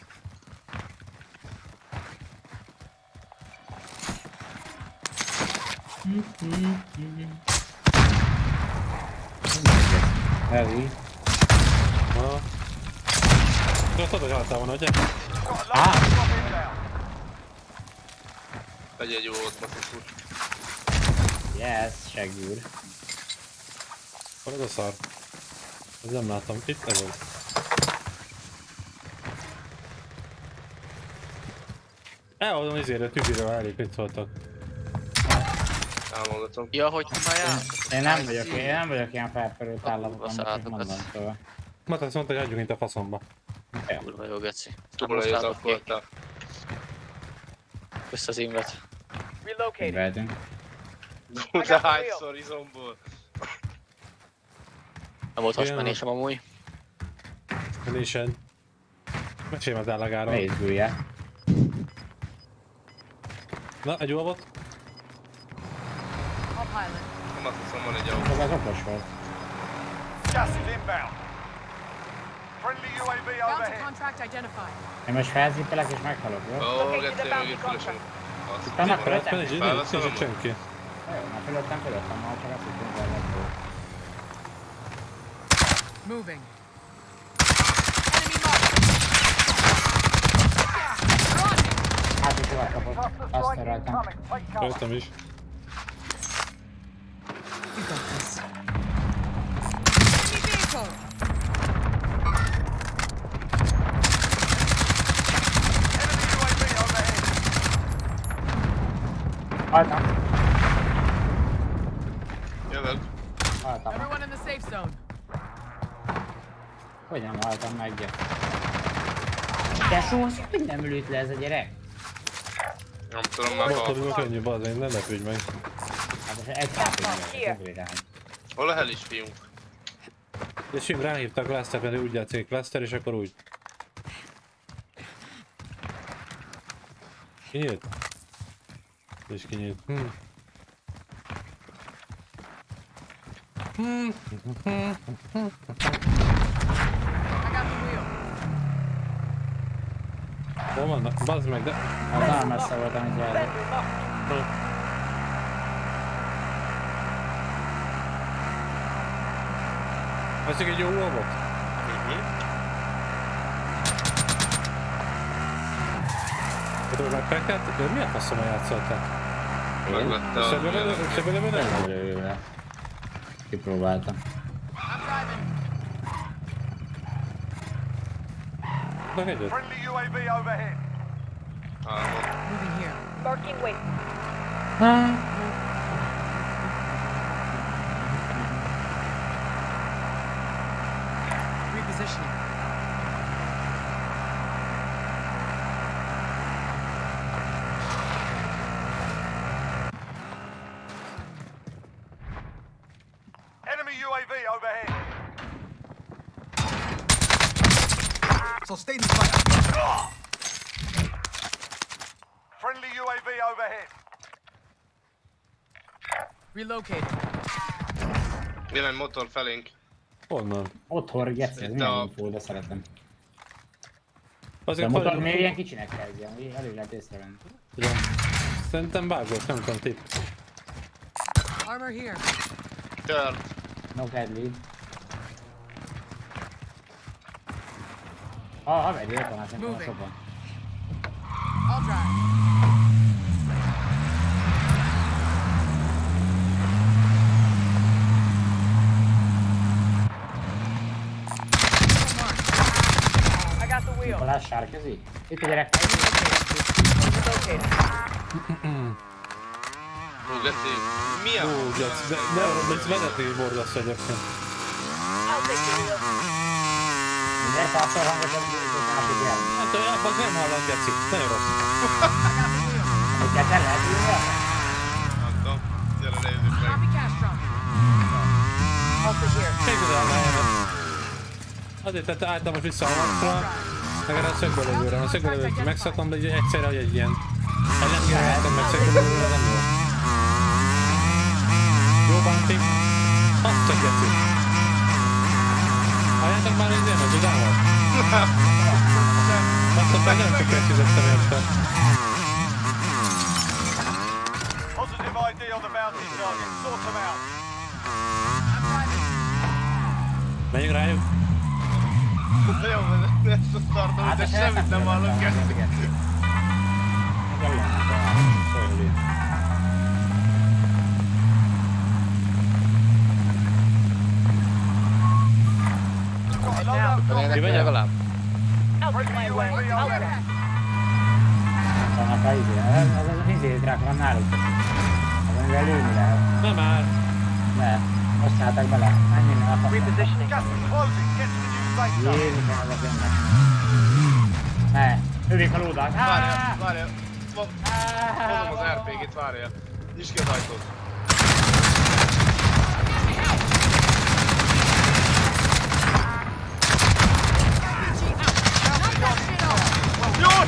Heavy. Na. De tudod, hogy haltál volna, ugye? Got a Ah. load drop inbound. Legyen jó ott, Matis úr. Yes, segúr. Hol az a szar? Ez nem látom. Itt ez az. Elhozom izére, tűziről elég, mit szóltak. Elmondatom. Ja, hogy már jár? Én nem vagyok, én nem vagyok ilyen felperült állapotban, most szálltok, mondom tőle. Matasz mondta, hogy adjunk itt a faszomba. Kurva jó, geci. Túl jó zakkoltál. Kösz az invet. Relocating. Vehetünk. De hányszor izomból? Nem volt Igen. hasmenésem amúgy. Nised. Mesélj az állagáról. Ne izgulja. Na, egy olvot. On pilot. Matisom van egy autó. Csak az okos volt. Gas is inbound. Friendly U A V Bounty overhead. contract identified. Én most felzippelek és meghalok, jó? Ó, gettél meg itt fölösünk. Itt annak Ezt fölöttem? pedig így Felveszem nincs amúgy? senki. Jó, már fölöttem, fölöttem, már csak azt hittem, hogy lesz. Moving. Enemy marked. Hát is jól kapott. Cluster Azt strike rajtam. incoming. Take cover. Rajtam is. You got this. Enemy vehicle. Enemy U A V overhead. Haltam. Jövök. Haltam. Everyone in the safe zone. Hogy nem haltam meg? De szóval hogy nem ült le ez a gyerek? Nem tudom, meg Most a... tudom, könnyű bazd, ne lepődj meg. Hát most egy szápig konkrétan. Hol a helis fiunk? És így ráhívtak Cluster, mert úgy játszik Cluster, és akkor úgy. Kinyílt? És kinyílt. Hm. I got the wheel. Hol vannak? Bazd meg, de... Az nagyon messze volt, amit jelzett. Ez csak egy jó olvot? Hát most megpekelt? De milyen faszommal játszottál? Megvette a... Sebelem nem? Nem lőve. Kipróbáltam. I'm driving. Na egyet. Friendly U A V overhead. Álmom. Moving here. Marking wait. Repositioning. Enemy U A V overhead. Sustaining fire. Friendly U A V overhead. Relocating. Jön egy motor felénk. Honnan? Ott horgetsz, ez Itt milyen a- infó, de szeretem. De a Azért motor hogy- még ilyen kicsinek kezdjen, elég lehet észrevenni. Ja. Szerintem vágott, nem tudom, tipp. Armor here. Tört. No bad lead. Ah, haveri, ott van, hát szerintem a Moving. szobban. I'll drive. I got the wheel. Balázs sárközi? Itt a gyerek. Relocating. Hú, Geci, milyen? Ó, Geci, de ne arra, hogy vezetni borzasztó egyébként. I'll take the wheel. Miért passzol hangosan, hogy ez másik jel? Hát abban az nem hallott, Geci. Nagyon rossz. Amiket el lehet írni? Nem tudom. Gyere nézzük meg. Copy cash drop. Also here. Képzeld el, helyemet. Azért tette, álltam most vissza a maxra, meg erre a szögből lövőre. A szögből lövőt megszakom, de ugye egyszerre, hogy egy ilyen ellenére láttam meg szögből lövőre, nem jó. Jó bánti. Azt a Geci. Halljátok már egy ilyen a Dudával? Azt a meg nem csak megfizettem érte. Positive I D on the bounty target. Sort them out. Menjünk rájuk. Jó, ezt a tartom, Hát de a semmit nem hallok el. Menjenek legalább. Out of my way. Out of Vannak a izé, az az izé drák van náluk. Az amivel lőni lehet. Nem áll. Ne, most szálltak bele. Menj innen a faszom. repositioning. Gas is closing. Get to the new safe zone. Jézusom, azok jönnek. Ne, lövik a lódat. Várjál, várjál. Hozom az er pé gét, várjál. Nyisd ki az ajtót. Jól!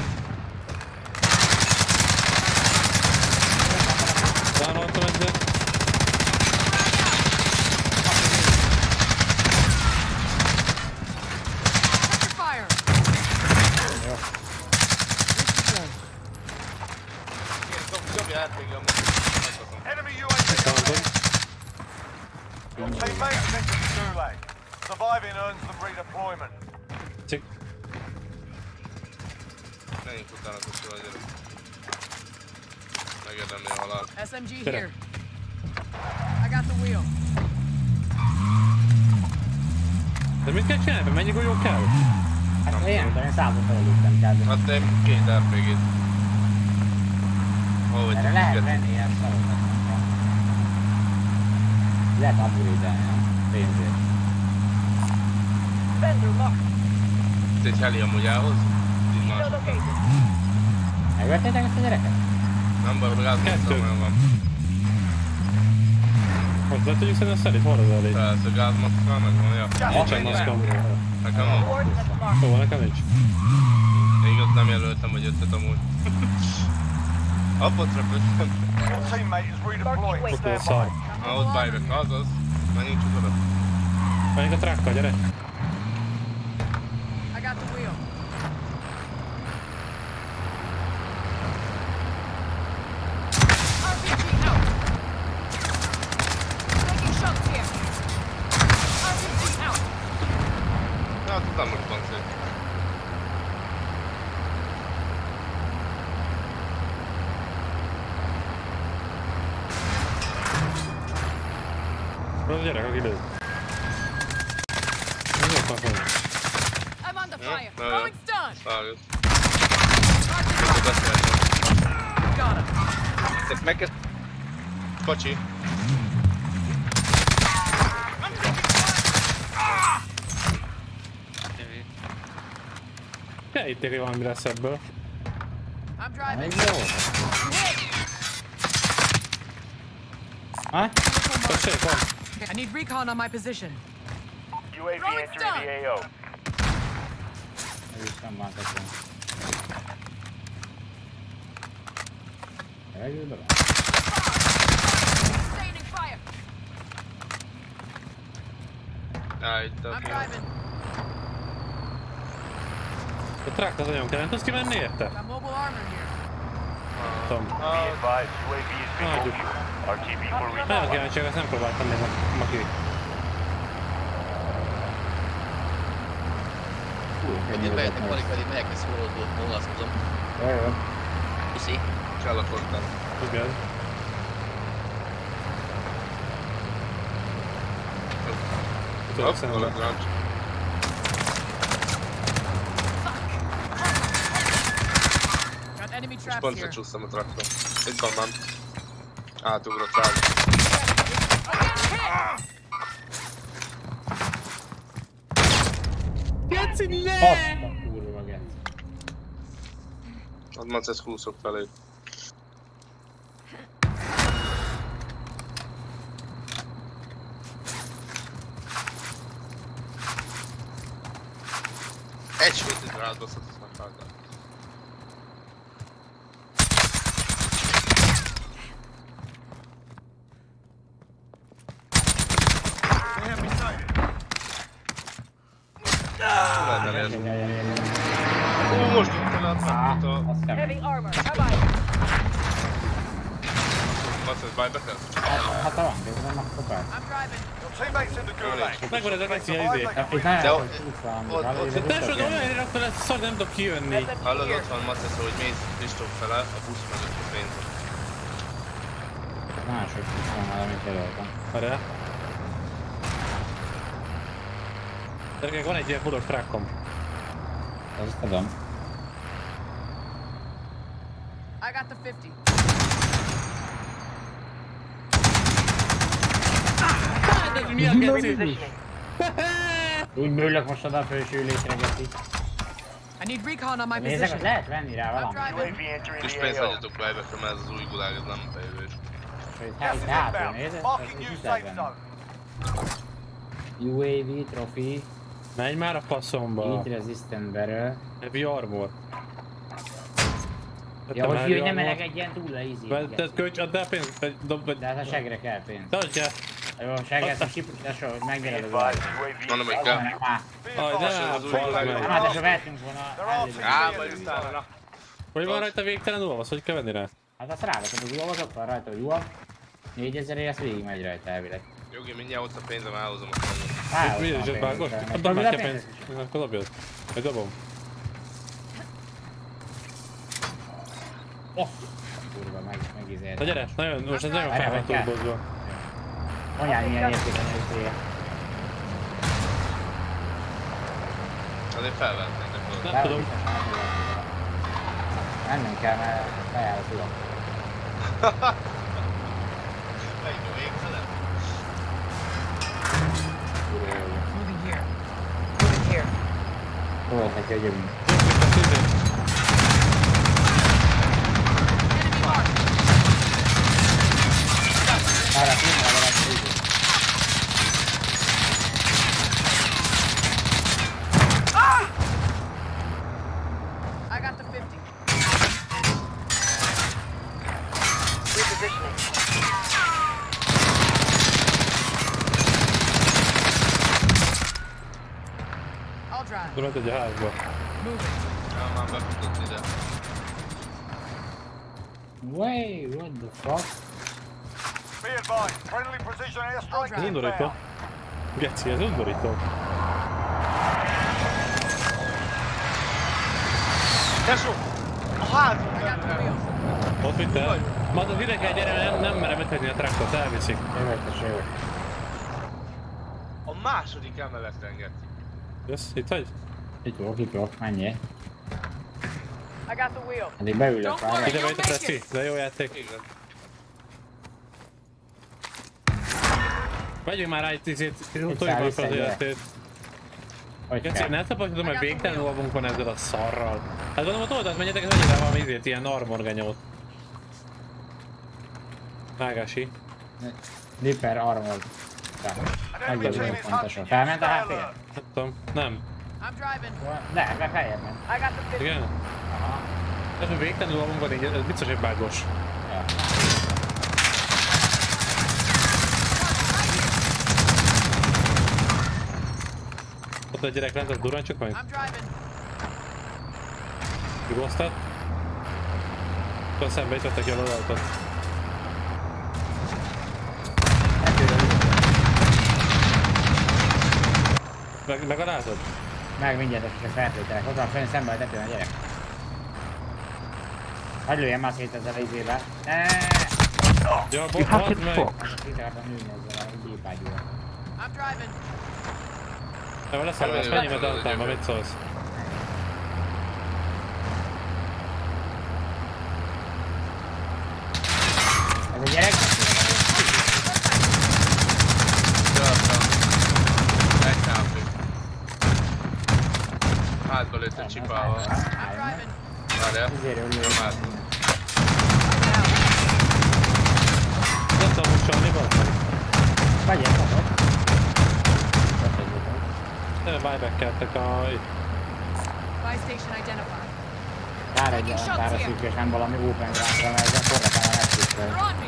Szánoltam egyet. Dobja er pé gé amúgy. Enemy U A V. Szánoltam. Your teammate has entered the gulag. Surviving earns them redeployment. Cik. Menjünk utána köszönöm, gyerek. Megérdemli a halált. S M G Gyere. here. I got the wheel. De mit kell csinálni? Mennyi golyó kell? Hát én nem tudom, én százat előttem kb. Hát te két er pé gét. Hol vagy Erre lehet venni ilyen szarokat. Lehet upgrade-elni a pénzért. Vendor locked. Itt egy heli amúgy elhoz? Így Kilo más. located. Megvettétek ezt a gyereket? Nem baj, hogy átmondtam, Kettő. olyan van. Most le tudjuk szedni a szelit? Hol az elég? Persze, gázmaszkál megvan, ja. Nincsen maszkom. Nekem van. Coordinates marked. Jó, nekem nincs. Én igaz nem jelöltem, hogy ötöt amúgy. Abba tröpöttem. Your teammate is redeploying. Wait, Stand szar. by. Ah, ott bájbek, azaz. Menjünk csak oda. Menjünk a trákkal, gyere. I got the wheel. R P G out. Taking shots here. R P G out. Hát, utána megvan szép. Az a gyerek, aki lő. Mi a faszom? I'm on the Yeah, fire. no, yeah. Going stun. Várjad. Target Közben beszéltem. got him. Tehát megkezd... Kocsi. Sejték, hogy valami lesz ebből. I'm driving. Még jó. Ha? Tessék, van. I need recon on my position. U A V Throwing entering stun. the A O. Ez is nem van köszön. Eljöjjön bele. Sustaining fire. Állj, I'm driving. A trák az nagyon kell, nem tudsz kimenni érte? Got mobile armor here. Tom. Be advised, U A V is bingo Ah, fuel. R T B for Nagyon resupply. kíváncsiak, ezt nem próbáltam még ma ki. Én bejöttek valig, pedig megyek ezt szólódból, molaszkozom. Jó, jó. Puszi. Kell a kortán. Igen. Tudod, Hopp, szerintem. valami rancs. Got enemy És traps pont here. lecsúsztam a traktor. Itt van már. Átugrott rá. Azt a kurva gec. Ott macesz húszok felé. Egy sőt, itt rádbaszott, azt meghaltál. They have me sighted. Tudod, elérni. Ú, most itt el Á, a... az Heavy kemény. armor. Bye bye. azt, hogy buyback-el? Hát ha van, közben akkor persze. I'm driving. Your teammates in the gulag. Megvan ez a geci izé. Itt nagyon De hogy csúszva, ott- ott- azért De biztos tesó, jön. olyan helyre raktad ezt a szart, nem tudok kijönni. Hallod, ott van Matesz, hogy mész Kristóf fele, a busz mögött a pénz. Máshogy csúszva már, amit jelöltem. Várjál. Gyerekek, van egy ilyen bulog trákkom. Azt tudom. I got the fifty. Hát ez mi a geci? Úgy bőlök most oda a főső ülésre, geci. I need recon on my Nézzek, position. hogy lehet venni rá I'm valamit. driving. U A V entering Kis the pénzt A O. adjatok buyback-re, mert ez az új gulág, ez nem bejövés. Hogy Gas hát is itt hátul, inbound. nézd? Marking Ez new is lehet safe venni. zone. U A V, trophy, Menj már a faszomba. heat resistant barrel. Heavy armor. Ja, hogy jöjj, nem elegedjen túl a easy. Tehát kölcs, add el pénzt, vagy dob, vagy... De hát a segre kell pénz. De adjál. Jó, segre, a sip, tesó, hogy Be meggered az advised, ajtó. U A V Mondom, hogy is kell. Nem, á, Be Aj, de advised. az új bazd világ. meg. hát tesó, vehetünk volna előbb. Á, majd utána, na. Hogy van rajta végtelen ulvasz, hogy kell venni rá? Hát azt ráveszed az uvav, ott van rajta, hogy uvav. négyezerért azt végig megy rajta elvileg. Jogi, mindjárt ott a pénzem, elhozom a pénzem. Á, Mi ott is van ez bágos? pénz. Abban Dobd már a kell pénzt. pénz. Akkor dobjad. Vagy dobom. Oh, kurva, meg, megizélt. Na gyere, nagyon, most ez nagyon fel van turbozva. Anyám milyen értékeny izéje. Azért felvetnék, nem tudod. Nem tudom. Mennünk kell, mert feláll az uvav. Egy jó égfelem. Kurva jó. Moving here. Moving here. Tudod neki, hogy jövünk. Enemy marked. Arra filmre van az izé. I got the fifty. Repositioning. I'll drive. Durant egy a házba. Moving. Ja, már befutott ide. Way, what the fuck? Be advised. Friendly precision airstrike Ez is undorító. inbound. Geci, ez undorító. Tesó! A házunk I got the wheel. Ott mit el? Majd az ide kell gyere, mert nem, nem merem betenni a trakkot, elviszik. Jövök, tesó, jövök. A második emeleten, Geci. Jössz, itt vagy? Itt vagyok, itt vagyok, menjél. I got the wheel. Addig beülök Don't rá. worry. Ide vagy a preci, de jó játék. Igen. Vegyünk már rá egy tízét, toljuk száll meg vissza fel az ide. életét. Hogy Geci, kell? ne szabadjon, mert végtelen lovunk van ezzel a szarral. Hát gondolom, hogy oldalt menjetek, és vegyél rá valami izét, ilyen armorgenyót. Mágási. Dipper armor. Megjelölök pontosan. Felment a háttér? Nem tudom, nem. I'm driving. De, be feljebb ment. I got the fifty. Igen? Aha. Ez hogy végtelen lovunk van, így ez biztos egy bágos. Ja. Ott egy gyerek lent, az durran csak meg. I'm driving. Kiboztad. Akkor szembe jutottak jól oldaltot. Meg, megalázod? Meg mindjárt a feltételek. Ott van fönn szemben a tetőn a gyerek. Hadd lőjem már szét ezzel az izével. Ja, bo- bazd meg! Ki akartam ülni ezzel a gépágyúval. I'm driving. De van leszarva, ezt menjünk a downtownba, mit szólsz? Ez a gyerek? Gyartam. Egy tápig. Hátba lőtt csipával. I'm driving. Várjál. Izéről Nem lőjem. állt. Nem tudom most csalni, bazd meg. Vagy egy kapott. Nem buyback-keltek a... itt. Buy station identified. Kár egy kár a szűk és nem valami open ground-ra, mert ez a forratán a megszűkről. They're on me.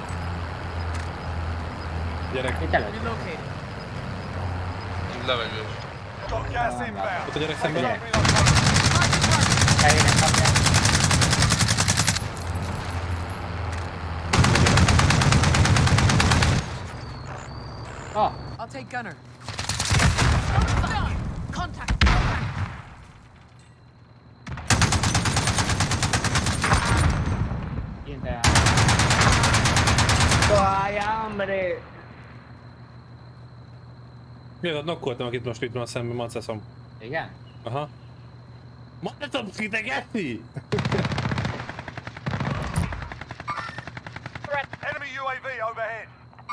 Gyerek, Itt előtt. Relocated. Levegős. Got gas inbound. ott a gyerek szemben. Gyerek. Helyének kapják. Ah! I'll take gunner. Contact. Kint el. Toáj, hombre! Miért nokkoltam, akit most itt van szemben, maceszom. Igen? Aha. Mondhatom fitegetni! Enemy U A V overhead.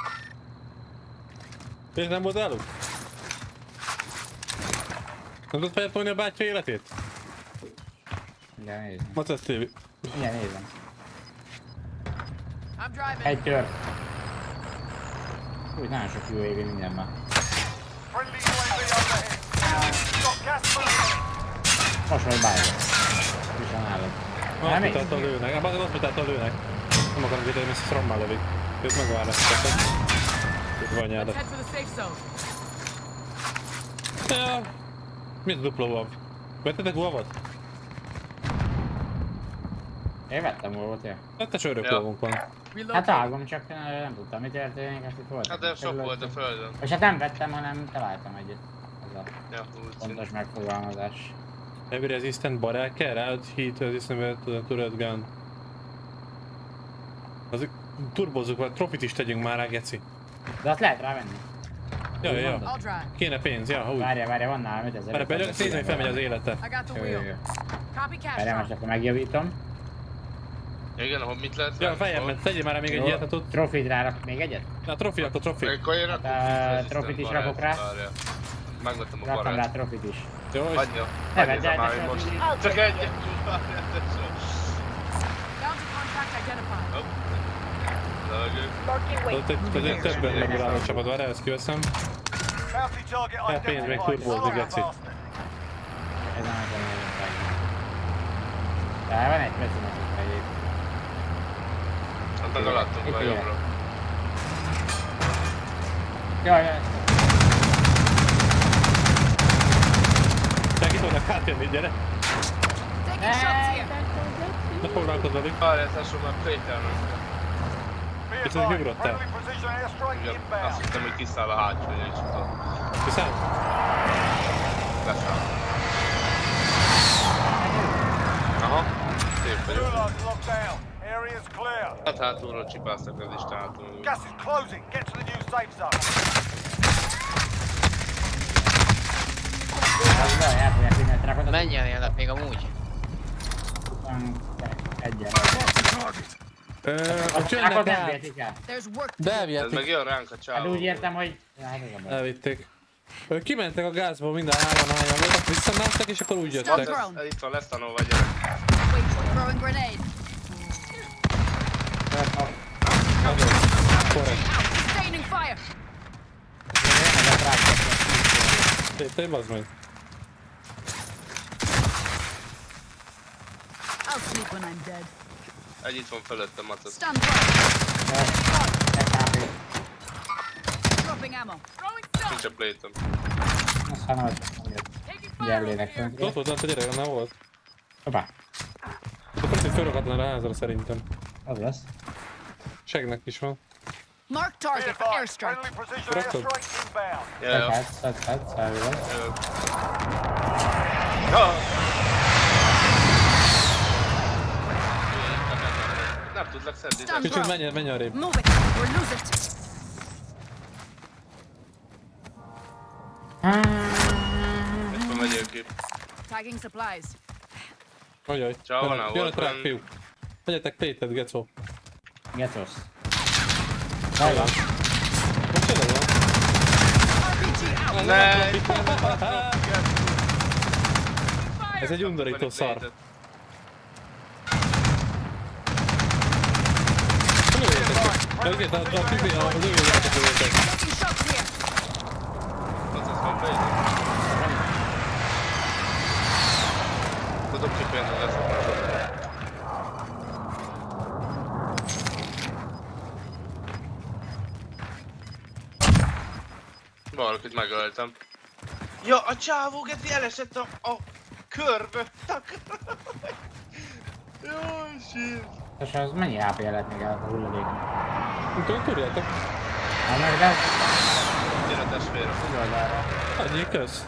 És nem volt náluk? Nem tudod fejtolni a bátyja életét? Igen, nézem. Macesz tévé. Igen, nézem. I'm driving. Egy tör. Úgy, nagyon sok U A V minden van. Friendly U A V overhead. Got gas moving. Most majd bájja. És van állod. Azt még? mutatta a lőnek. Hát azt mutatta a lőnek. Nem akarom védeni, mert ezt rommá lövik. Őt megválasztottak. Itt van Let's nyeldet. head for the safe zone. Ja. Mi a dupla vav? Vettetek vavot? Én vettem volt, ja. Hát te sörök Ja. vavunk van. Hát Relocate. ágom, csak nem tudtam, mi történik, ezt itt volt. Hát de sok volt a földön. És hát nem vettem, hanem találtam egyet. Ez a Ja, úgy pontos megfogalmazás. Heavy resistant barrel kell rá, hogy heat resistant turret gun. Az turbozzuk, vagy trofit is tegyünk már rá, geci. De azt lehet rávenni. Ja, ja, ja. I'll drive. Kéne pénz, ja, úgy. Várja, várja, van nálam ötezer. Várj, bejön, nézd, hogy felmegy az élete. I got the Jó, jó, wheel. jó. Copy cash Várja, most drop. akkor megjavítom. Igen, ahol mit lehet Ja, venni? fejem, mert tegyél már rá még egy ilyet, ha tud. Trofit rárak még egyet? Na, trofi, akkor trofi. Akkor én rakok Hát, resistant trofit is barát, rakok rá. várjál. Megvettem a Raktam rá barát. trofit is. Jó, és Hagyja. Ne Hagyja vedd el, már, ne hogy most. vedd Csak egyet. Várjál, tesó. Down to contract identified. Hopp. Lövök. Marking ott egy, egy, egy többen meguráló csapat, várjál, ezt kiveszem. Bounty target Ja, pénz még identified. turbozni, Slow geci. bastard. Ez nem tudom, hogy ez De van egy pecimet itt egyébként. Hát meg alattunk Itt a élek. jobbra. Jaj, jaj. Te ki tudnak átjönni, gyere. Taking shots here. Ne foglalkozz velük. Várjál, tesó, már prételnek. Be It's a advised, hybrid friendly there. precision airstrike Igen, azt inbound. hittem, hogy kiszáll a hátsó, hogy egy csutat. Viszont? Leszáll. Aha, szép vagyok. Gulag locked down. Area's clear. Hát hátulról csipáztak az Isten hátul. Gas is closing. Get to the new safe zone. Az be, el fogják vinni a trakot. Mennyien élnek még amúgy? Egyen. Ö, a Trakot csőnek nem el. vértik el. There's work. De Ez elvihetik. meg jön ránk a Hát csávó. úgy értem, hogy... Ja, hát ez a baj. Elvitték. Ö, Kimentek a gázból minden hárman hányan voltak, visszamásztak és akkor úgy jöttek. Stop. Ez, ez itt van, lesz tanulva, gyerek. Wait, throwing grenade. Korrekt. Sustaining fire. Ez a trakot. Te, te bazd meg. I'll sleep when I'm dead. Egy itt van fölöttem, Macet. Stun fire. egy há pé. Dropping ammo. Throwing stun. Nincs a plate-em. Azt hanem, hogy Taking fire. gyerlének over here. fönt. Ott volt, ott a gyerek, nem volt. Hoppá, Akkor itt fölrakatlan a házra szerintem. az lesz. Segnek is van. Mark Be target for advised, airstrike. friendly precision Rögtön. airstrike inbound. Ja, ja. Szedhet, szedhet, szálljon. Jövök. Ja! Nem tudlak szedni, Stun. de Kicsit menj, menj arrébb. Move it. We're losing. és akkor megyünk ki. Tagging supplies. Ajaj. Csávonál Jön a volt track, benn. fiúk. Vegyetek plétet, gecó. Getosz. Hajlan. Most ide van. R P G out. Ne! Ez egy undorító szar. Lőjétek! Lőjétek! A a pipi, a lőjétek, lőjétek! Taking shots here. Macet van plate-em. Tudom ki pénzt az eszembe. Valakit megöltem. Ja, a csávó geti elesett a, a körbe. Jó, shit. És az mennyi há pé lehet még el a hulladéknak? Tudod, tudjátok? Hát meg de... oldalra. Annyi kösz.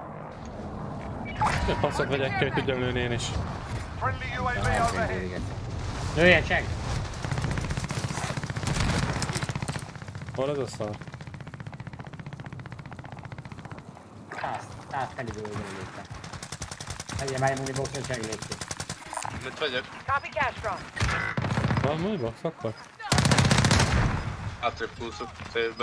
De faszat vegyek ki, hogy tudjam lőni én is. Friendly U A V overhead. Lője csak! Hol az a szar? Száz, száz kalibő lőtte. Legyen már mondni boxot segítség. Mit vagyok? Copy cash drop. Van múlj box akkor? Átrébb húzok fejbe.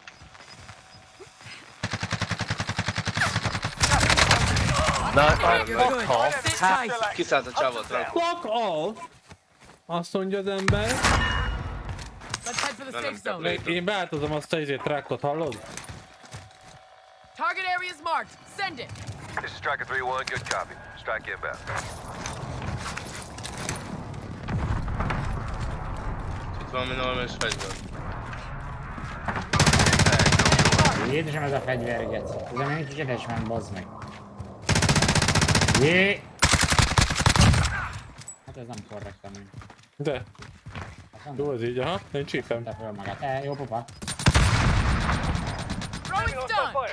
Na, fuck off! Hát, Kiszállt a csávot rá. Fuck off! Azt mondja az ember. Let's head for the Nem, safe nem, zone. nem. Én beáltozom azt a izét, trákkot, hallod? Target area is marked. Send it. This is Striker three one, good copy. Strike inbound. Itt valami normális fegyver. Jézusom, ez a fegyver, geci. Ugye még nincs ügyetes van, bazd meg. Jé! Hát ez nem korrekt amúgy. De, jó az így, aha, én csípem. Te föl magát. E, jó popa. Throwing stun.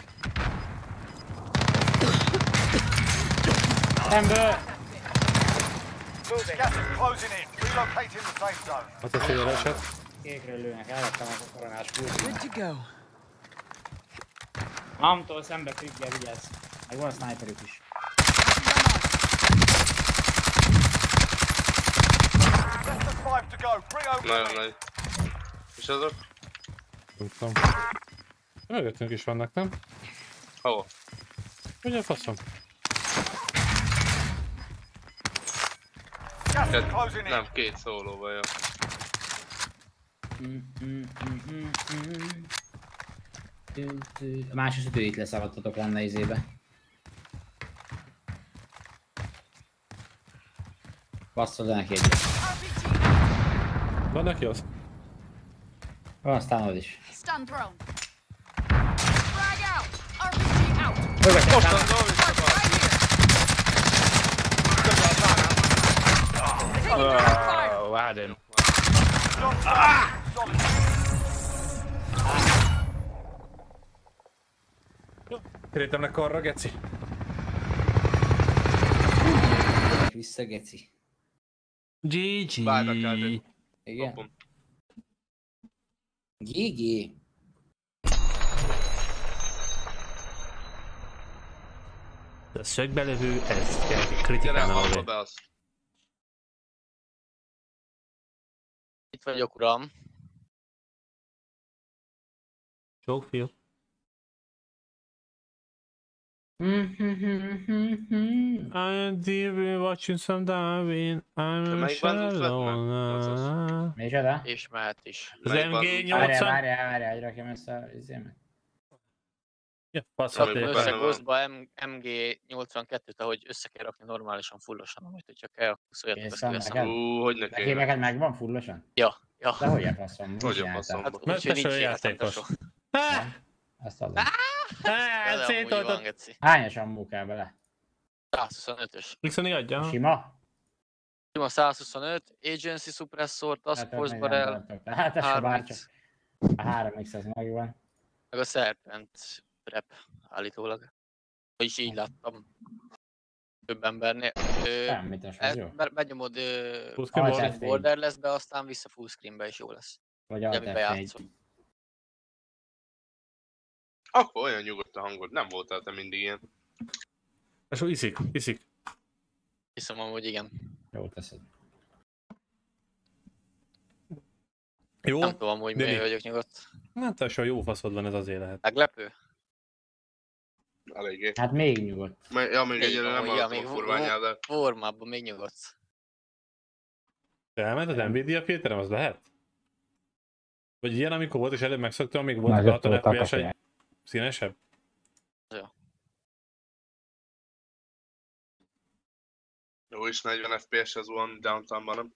Szemből! Gas is closing in. Relocating the safe zone. Az a szél eset. Kékről lőnek, elvettem a koronás fúrt. Good to go. Amtól szembe függel, vigyázz. Meg van a sniperük is. Less than five to go. Bring over Nagyon the nagy. És azok? Nem tudom. Mögöttünk is vannak, nem? Hol? Ugye faszom? gas is Két- closing in. Nem, két szólóval jó. Mm, mm, mm, mm, mm. Tű, tű. A másik sütőit leszaladtatok lenne izébe. Basszol le neki egyet. Van neki az? Van, aztán az is. Stun thrown. Frag out. R P G out. Mögöttem, Mostan támad. dolgozik Right here. Taking direct fire. Oh, Adam. Kerítemnek arra, geci. Vissza, geci. gé gé. Várnak el, Igen. kapom. gé gé. A szögbelövő, ez Gyere, kritikán hallva alapja. be azt. Itt vagyok, uram. Sok fiú. I'm deep watching some diving. Te I'm a melyik bázis lett shallow meg? Az az. now. Micsoda? És mehet is. Az Melyik em bázis? gé Várjál, nyolcvan. várjál, várjál, hogy rakjam össze az izémet. Ja, fasz, Ami hat benne év. van. Össze Ghostba em gé nyolcvankettőt, ahogy össze kell rakni normálisan, fullosan, majd hogyha kell, akkor szóljatok, Kész azt van kiveszem. neked? Ú, hogy ne Nekem kéne. neked megvan fullosan? Ja, ja. De hogy a faszom? Mit Hogy a csináltál? faszom? Hát Mert úgyhogy tesó nincs játékos. játékos. Azt adom. De amúgy van, Szétoltott. geci. Hányas ammó kell bele? százhuszonötös. Mixoni adja. Sima? Sima százhuszonöt, Agency Suppressor, Task Hát, Force még Barrel, nem tartok. Hát ez se bárcsak. háromx, A három X az megvan. meg a Serpent Prep állítólag. Vagyis így láttam. Több embernél. Ö, Semmit, az e- jó. be- Benyomod ö, Full screen Alt Border- F négy. Borderless-be, aztán vissza full screenbe is jó lesz. Vagy Ugye, Alt amiben F négy. játszom. Akkor olyan nyugodt a hangod, nem voltál te mindig ilyen. És iszik, iszik. Hiszem amúgy igen. Jó teszed. Jó? Nem tudom, hogy de mi? miért vagyok nyugodt. Hát tesó, jó faszod van, ez azért lehet. Meglepő? Eléggé. Hát még nyugodt. Mert- Ja, még Még egyre nem amúgy, ja, hallottam még a vo- furvány vo- nyelvet. Formában még nyugodsz. Te elment az Nvidia filterem, az lehet? Vagy ilyen, amikor volt, és előbb megszoktam, amíg volt a Nagyon hatvan túl ef pé es egy takasztják. színesebb? Jó, és negyven ef pé es az van downtownban, nem?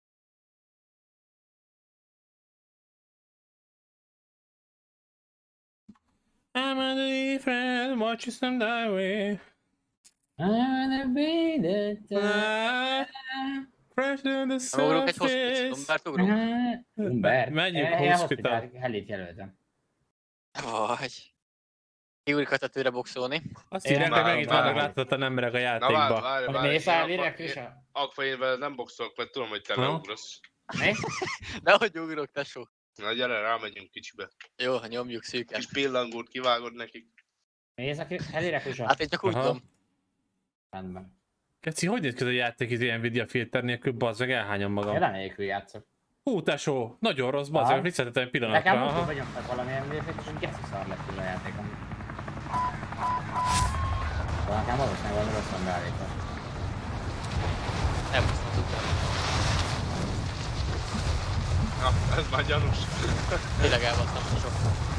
I'm on the defense, watch you some die way. I wanna be the Ah, fresh to the Ugrunk egy hospice, surface. Umbert ugrunk. Umber. Menjünk Én hospital. Helit jelöltem. Vagy. Kiugrik a tetőre boxolni. Azt Én írják, nem hogy megint várom, vannak várom. láthatatlan emberek a Na várj, játékba. várj, Hogy várj. mész Én el, akkor- Lire, én- Krisa? Akkor én veled nem boxolok, mert tudom, hogy te Na. leugrasz. Mi? Nehogy ugrok, tesó. Na gyere, rámegyünk kicsibe. Jó, ha nyomjuk szűken. Kis pillangót kivágod nekik. Mész a Kri- Elire, Krisa? Hát én csak úgy Aha. tudom. Rendben. Keci, hogy néz ki ez a játék itt ilyen Nvidia filter nélkül, bazd meg, elhányom magam. Én nélkül játszok. Hú, tesó, nagyon rossz, bazd Aha. meg, visszatettem egy Nekem pillanatra. múltkor aha. benyomtak valamilyen műfét, és egy geci szar lett ez a játékom. Szóval nekem valószínűleg valami rosszan beállítva. Nem azt tudtam. Na, ez már gyanús. Tényleg elbasztam sok.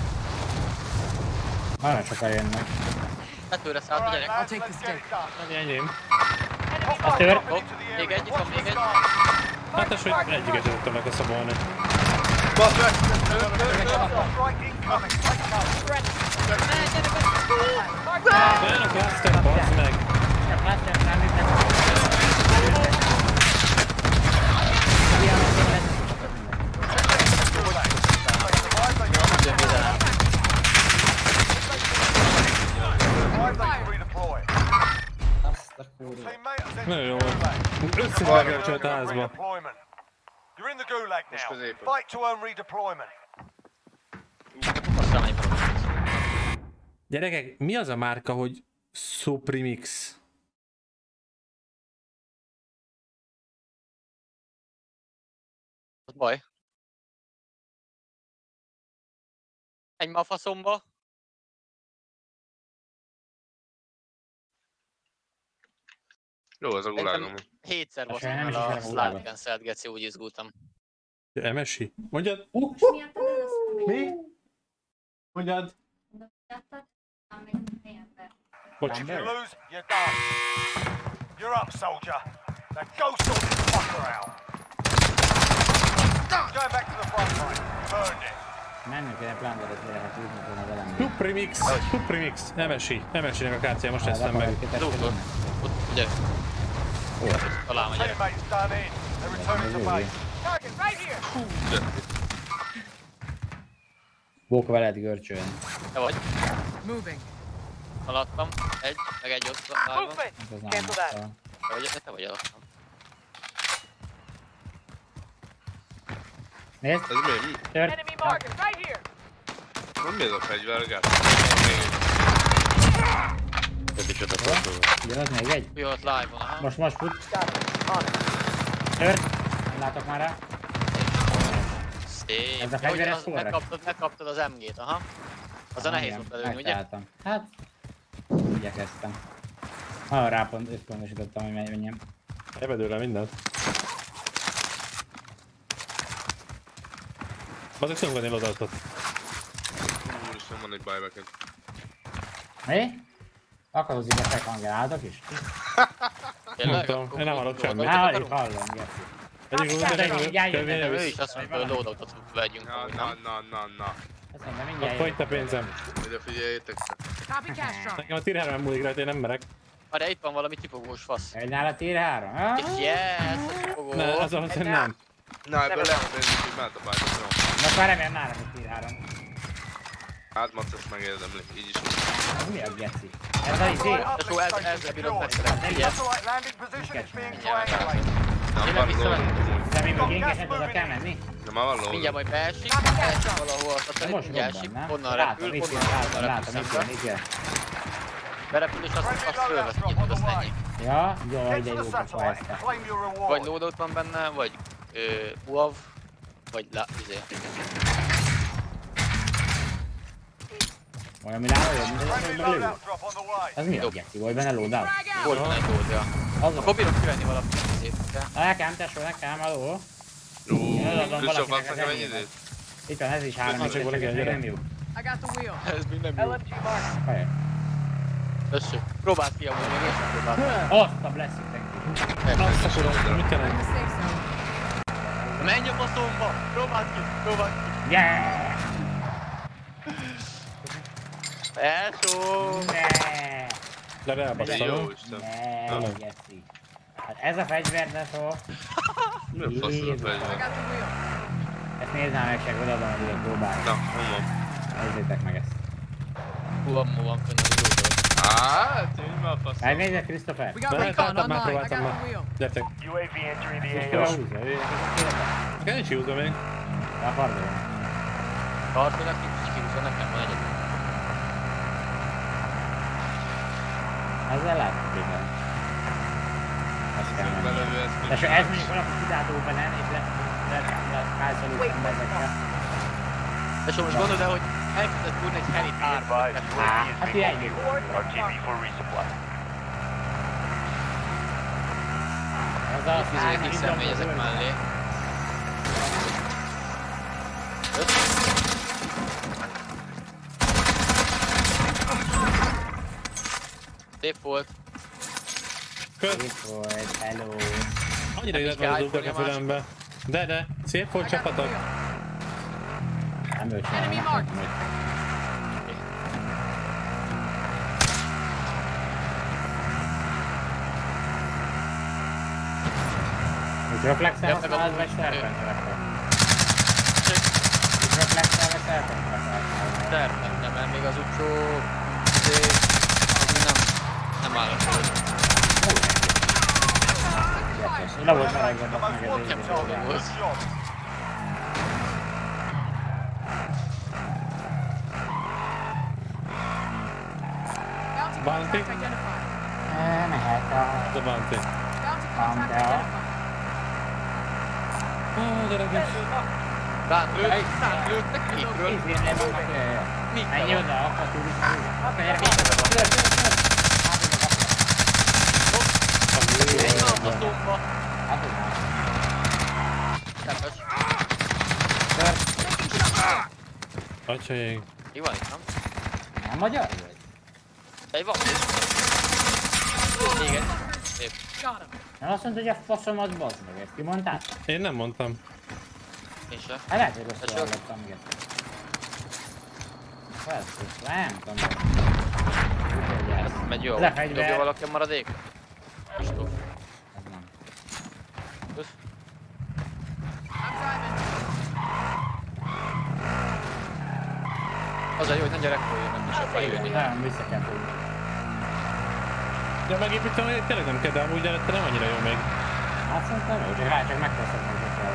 Nagyon sokan jönnek. Tetőre szállt a gyerek. I'll take the stick. Ennyi, enyém. A tör. Hopp, még egy, itt van még egy. Hát tesó, hogy egyiket sem tudtam lekaszabolni. Basz meg! Strike incoming. Take cover. Olyan a cluster, bazd meg. Csak látják rám, mint nekem. Ilyen az én lesz. Jön védelem. Five, they can redeploy. Azt a kurva. Teammate has Nagyon jó entered the volt. gulag. Összevágolcsolt a házba. Redeployment. You're in the gulag Most now. középen. Fight to earn redeployment. Aztán megy valami. Gyerekek, mi az a márka, hogy Suprimix? Az baj. Egy ma a faszomba. Jó, ez a gulágom. Hétszer Hát basztam nem is el a ismerem a gulágot. Slide Cancelled, geci, úgy izgultam. em es i? Mondjad? Mi? Mondjad? Bocs. If you lose, you're done. You're up, soldier. Now go sort this fucker out. Going back to the front line. Burned it. Mennünk kéne plándodat lehet húzni volna velem. Suprimix, Suprimix, em es i, em es i-nek a kártyája, most Hát, eszem meg. Ott, gyere. Találom a gyerek. Teammates done in. They're returning to base. Target right here. Bók veled görcsön. Te vagy. Moving. Alattam. Egy, meg egy ott állva. Movement. Ez nem Cancel that. szóval. Te vagy, te vagy alattam. Nézd, Ez mi? Mi? tört. Enemy marker right here. Nem mi ez a fegyvergát? Ugyanaz még egy. Jó, ott live van, aha. Most, most fut. Tört. Nem látok már rá. Szép. Ez a Jó, fegyveres az- forrás? megkaptad, megkaptad az em gét, aha. Az a nehéz Igen, volt előni, ugye? megtaláltam. Hát, igyekeztem. Nagyon rápont, összpontosítottam, hogy menjem. Ebedőle mindent. Bazeg tudom venni odaadtat. Úristen, van egy buyback-ed. Mi? Akadozik a second is? Tényleg? tudom, Akkor én nem úgy hallok volt, semmit. hogy Á, akarunk? alig hallom, geci. Egyik úgy, Hát, de mindjárt jön, nem Ő is azt mondta, hogy loadoutot vegyünk. Na, amúgy, na, nem? na, na, na. Azt mondom, mindjárt Akkor jön. itt a pénzem. Ide figyeljétek. Copy cash drop. Nekem a tier háromon múlik rajta, én nem merek. Várj, itt van valami tipogós fasz. Egy nála tier három? Ah, Yes, a tipogó. Ne, az ahhoz hogy nem. Na, ebből lehet nézni, hogy mehet a buyback. most már remélem nálam egy tier három. Hát, Mac, ezt megérdemli. Így is. Ez mi a geci? Ez a izé? Tesó, ez, ezzel bírod megszerezni, ugye? Satellite landing position is being Yeah. triangulated. Nem Tényleg van visszavenni? lóra. De még még énkeset oda kell menni? De már van lóra. Mindjárt majd beesik, beesik valahol a De szatellit, most mindjárt robban, esik, nem? onnan Látom, repül, itt onnan jön, látom, repül látom, itt jön, szembe. itt jön. Berepül és azt, azt fölveszi, nyitod, azt ennyi. Ja, jó, Get ide to jó the pofa satellite ezt. and claim your Vagy reward. loadout van benne, vagy ö, u á vé, vagy lá, izé. Olyan, mi nála jobb, mint az Friendly belül. loadout drop on the way. Ez mi a geci? Volt benne loadout? Volt benne egy loadja. Az Akkor bírok kivenni valamit szépre. Nekem, tesó, nekem, aló. Jó, Én odaadom Kristóf, valakinek adsz az nekem ennyi enyémet. időt? Itt van, ez is három, Ez és csak csak ez valaki még gyere. nem jó. I got the wheel. Ez még nem jó. L M G mark. Kajak. Tessék, próbáld ki amúgy, még én sem próbáltam. Azt a blessing, thank you. Azt akarom, mit In jelent? the safe zone. Menj a faszomba! Próbáld ki, próbáld ki! Yeah! Tesó! Ne! De Jó, elbasszalom. Isten. Ne, geci. Hát ez a fegyver, de szó. Mi a fasz ez a I fegyver? got the wheel. Ezt nézzem meg, csak odaadom, hogy ide próbálni. Na, hol van? Nézzétek meg ezt. Hú, ammo van fönn az úton. Á, tűnj már faszom. Megnézed, Christopher? We got Mert recon láttam, már online. I próbáltam got már. the wheel. Gyertek. U A V entering the Most A O. húzza, ő Nekem nincs húzva még. a farduló. Tartónak nincs kihúzva, nekem van egyet. Ezzel lehet, hogy igen. Azt kell menni. Belövő ez De és ez mondjuk valaki kidátóban nem, és le... le... le... házoló emberekkel. De so most gondold el, hogy elkezdett úrni egy helit Be advised, U A V is Hát being ennyi. overfueled. R T B for resupply. Ez az, Fizikai kis személyezek mellé. Öt. Szép volt. Kösz. Itt volt, hello. Annyira illetve az dugtak a fülembe. De, de. Szép volt csapatok. Nem ő Enemy csinálja, marked. nem ő. Mikroflexel használod, vagy serpentre? Mikroflexel, vagy serpentre használod? Termette, mert még az utcsó... azért... az nem... nem áll a föld. Le volt melegedett The meg most ez wanted így. target in was. the job. Bounty Bounty? contract identified. Mehet a... Ez a bounty. Bounty contract Bounty. identified. Ó, gyerekek. Ránk lőtt, ránk lőttek kikről. Izén vannak, jöjjön. Mikre Menj van? oda, akkor tudjuk. Akkor gyere vissza. Tör, tör, tör. Egy van a szomba. Hát tudnám. Tepes. Tör. Atyaig. Mi van itt, nem? Nem magyar vagy? Egy van is. Még egy. Szép. Got him. Nem azt mondta, hogy a faszomat bazd meg, ezt ki mondtál? Én nem mondtam. Én se. Hát lehet, hogy rosszul Ez jó. hallottam, igen. Persze, nem tudom. Úgyhogy ez. Megy jó. Ez a fegyver. Dobja valaki a maradék? Kristóf. Ez nem. Kösz. I'm driving. Az a jó, hogy nem gyerekről jönnek, és a fejülni. Nagyon vissza kell fogni. De megépítem, hogy tényleg nem kell, de amúgy előtte nem annyira jó még. Hát szerintem jó, csak rá csak megteszem, hogy kell.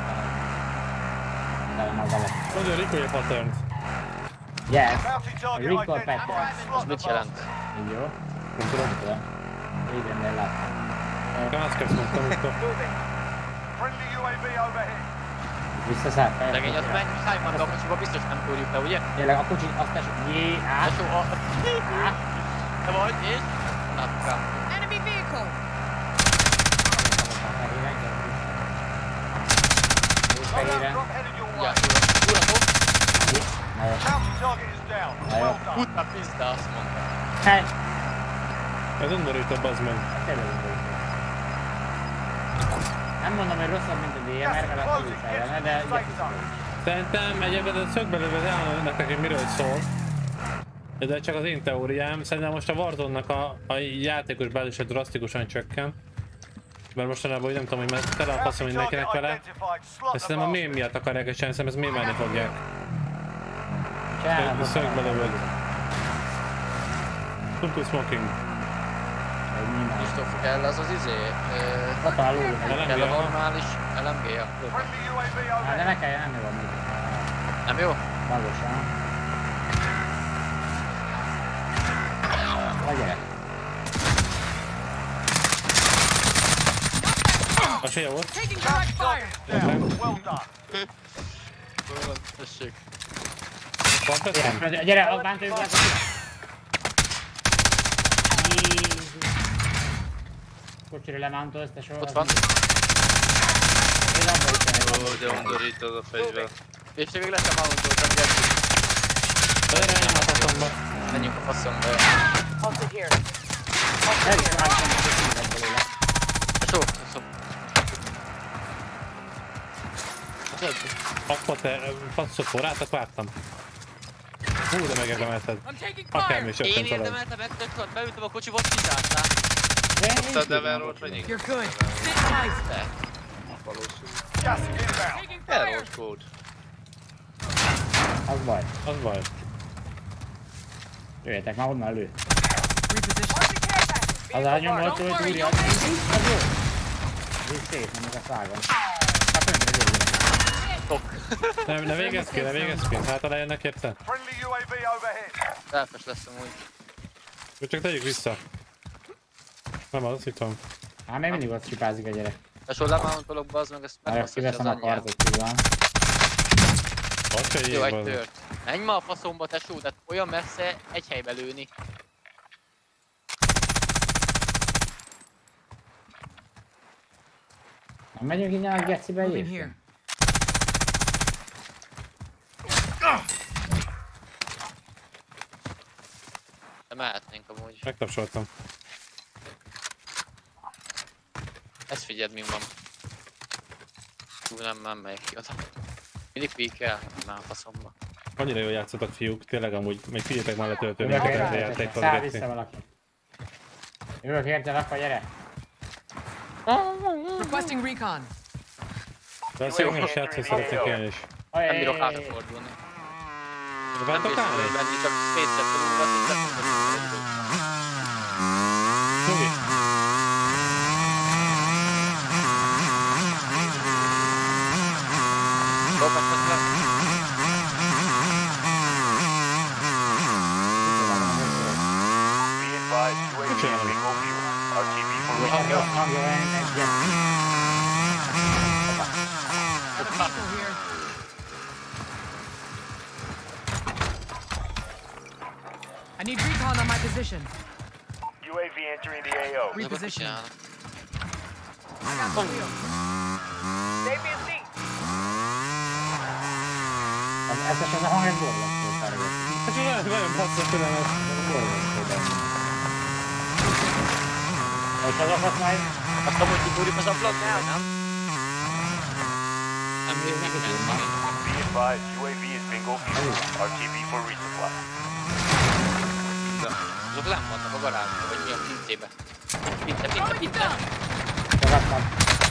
De nem az alap. Mondja, recoil pattern. Yes. Bounty target Recall identified. pattern. Az Slot the mit jelent? bastard. Így jó? Nem tudom, tudom. Igen, de láttam. Gászkesz mondtam, amikor. Moving. Friendly U A V overhead. Visszaszállt fel. Legény, az menj, szállj már be a kocsiba, biztos nem túrjuk le, ugye? Tényleg a kocsi, azt tessék, jé, át, Tesó, a... át. Te vagy, és? Napkám. Enemy vehicle. Loadout drop headed your way. Ja, ura, Na jó. Bounty target is down. Ayo. Well done. Puta pizda, azt mondta. Hát, Ez undorító, bazd meg. tényleg undorító. Nem mondom, hogy rosszabb, mint a dé em er, mert a túl fejlene, de igyekszem. Szerintem egyébként a szögbe lövő elmondom nektek, hogy miről szól. De csak az én teóriám. Szerintem most a Warzone-nak a, a játékos bázisa drasztikusan csökken. Mert mostanában úgy nem tudom, hogy mert tele a faszom Bounty mindenkinek target vele. identified. Slot De the szerintem a mém bastard. miatt akarják és szerintem ezt mémelni fogják. Csinálom, Szögbe lövöd. Tutu smoking. Kristóf, kell az az izé? Ö, Ott alul. kell a normális el em gé-ja? Friendly U A V Hát de overhead. ne kelljen, nem jó van még. Nem jó? Magosan. Vagy gyere. A se jó volt. Taking direct fire. Down. Well done. Tessék. Van persze? Gyere, gyere, a bántójuk le a kocsiba. Jézus. Kocsira lemántolsz, te soha. Ott van. Én abba is Ó, de undorítod a fegyver. És még le sem állottam, gyertek. Erre nem a faszomba. Menjünk a faszomba. Halted here. El is láttam, hogy kicsit belőle. Tesó, tesó. Akkor te faszot forrát, akkor vártam. Hú, de megérdemelted. I'm taking Akármi fire. is Én jöttem tőled. érdemeltem meg, tök, beültem a kocsiba, ott kizártál. Ott a Deverót vagy You're good. Sit tight. Te. valószínű. Gas is inbound. Taking fire. Errors kód. Az baj. Az baj. Jöjjetek már onnan elő. Reposition. Az a nyomott, Don't hogy worry, túrja. you'll make it. Az jó. Ez szép, nem meg a szágon. Hát öntre jöjjön. Ne, ne végezz ki, ne végezz ki. Hát lejönnek érte. Friendly U A V overhead. Selfes lesz amúgy. Jó, csak tegyük vissza. Nem az, itt van. Hát még mindig ott csipázik a gyerek. Tesó, lemountolok be, az meg ezt Már megbassza, hogy az kiveszem a anyjám. kartot külön. Azt se Jó, egy jég tört. Menj ma a faszomba, tesó, tehát olyan messze egy helybe lőni. Nem megyünk innen a gecibe Moving egyébként? here. De mehetnénk amúgy. Megtapsoltam. Ezt figyeld, mi van. Hú, nem, nem megyek ki oda. Mindig peek-el, már a faszomba. Annyira jól játszotok, fiúk. Tényleg amúgy, még figyeljetek már letöltőni Jövök a érte, játékot. száll vissza valaki. Jövök érte, rakva, gyere! Requesting recon. De azt jó, most játszani szeretnék én is. Nem bírok hátrafordulni. Nem Vártok bírok állni? venni, csak space-et felúgatni, csak nem Nyugi. Robert, vesz le. Be advised, U A V is bingo fuel. R T B for Hangja, resupply. hangja, egyet. Got a vehicle here. I need recon on my position. U A V entering the A O. Ezek mit Reposition. csinálnak? I got the wheel. Save me a seat. Az eszes az a hang, ez borzasztó felvett. Hát nagyon, nagyon bassza tőlem ez. Borzasztó benne. És azokat majd... Azt amúgy kibúrjuk az ablakba, vagy nem? Nem bírjuk, nem bírjuk. Be advised, U A V is bingo fuel. R T B for resupply. Azok lenn vannak a garázsban, vagy mi a pincébe. Pince, pince, pince. Fogadtam.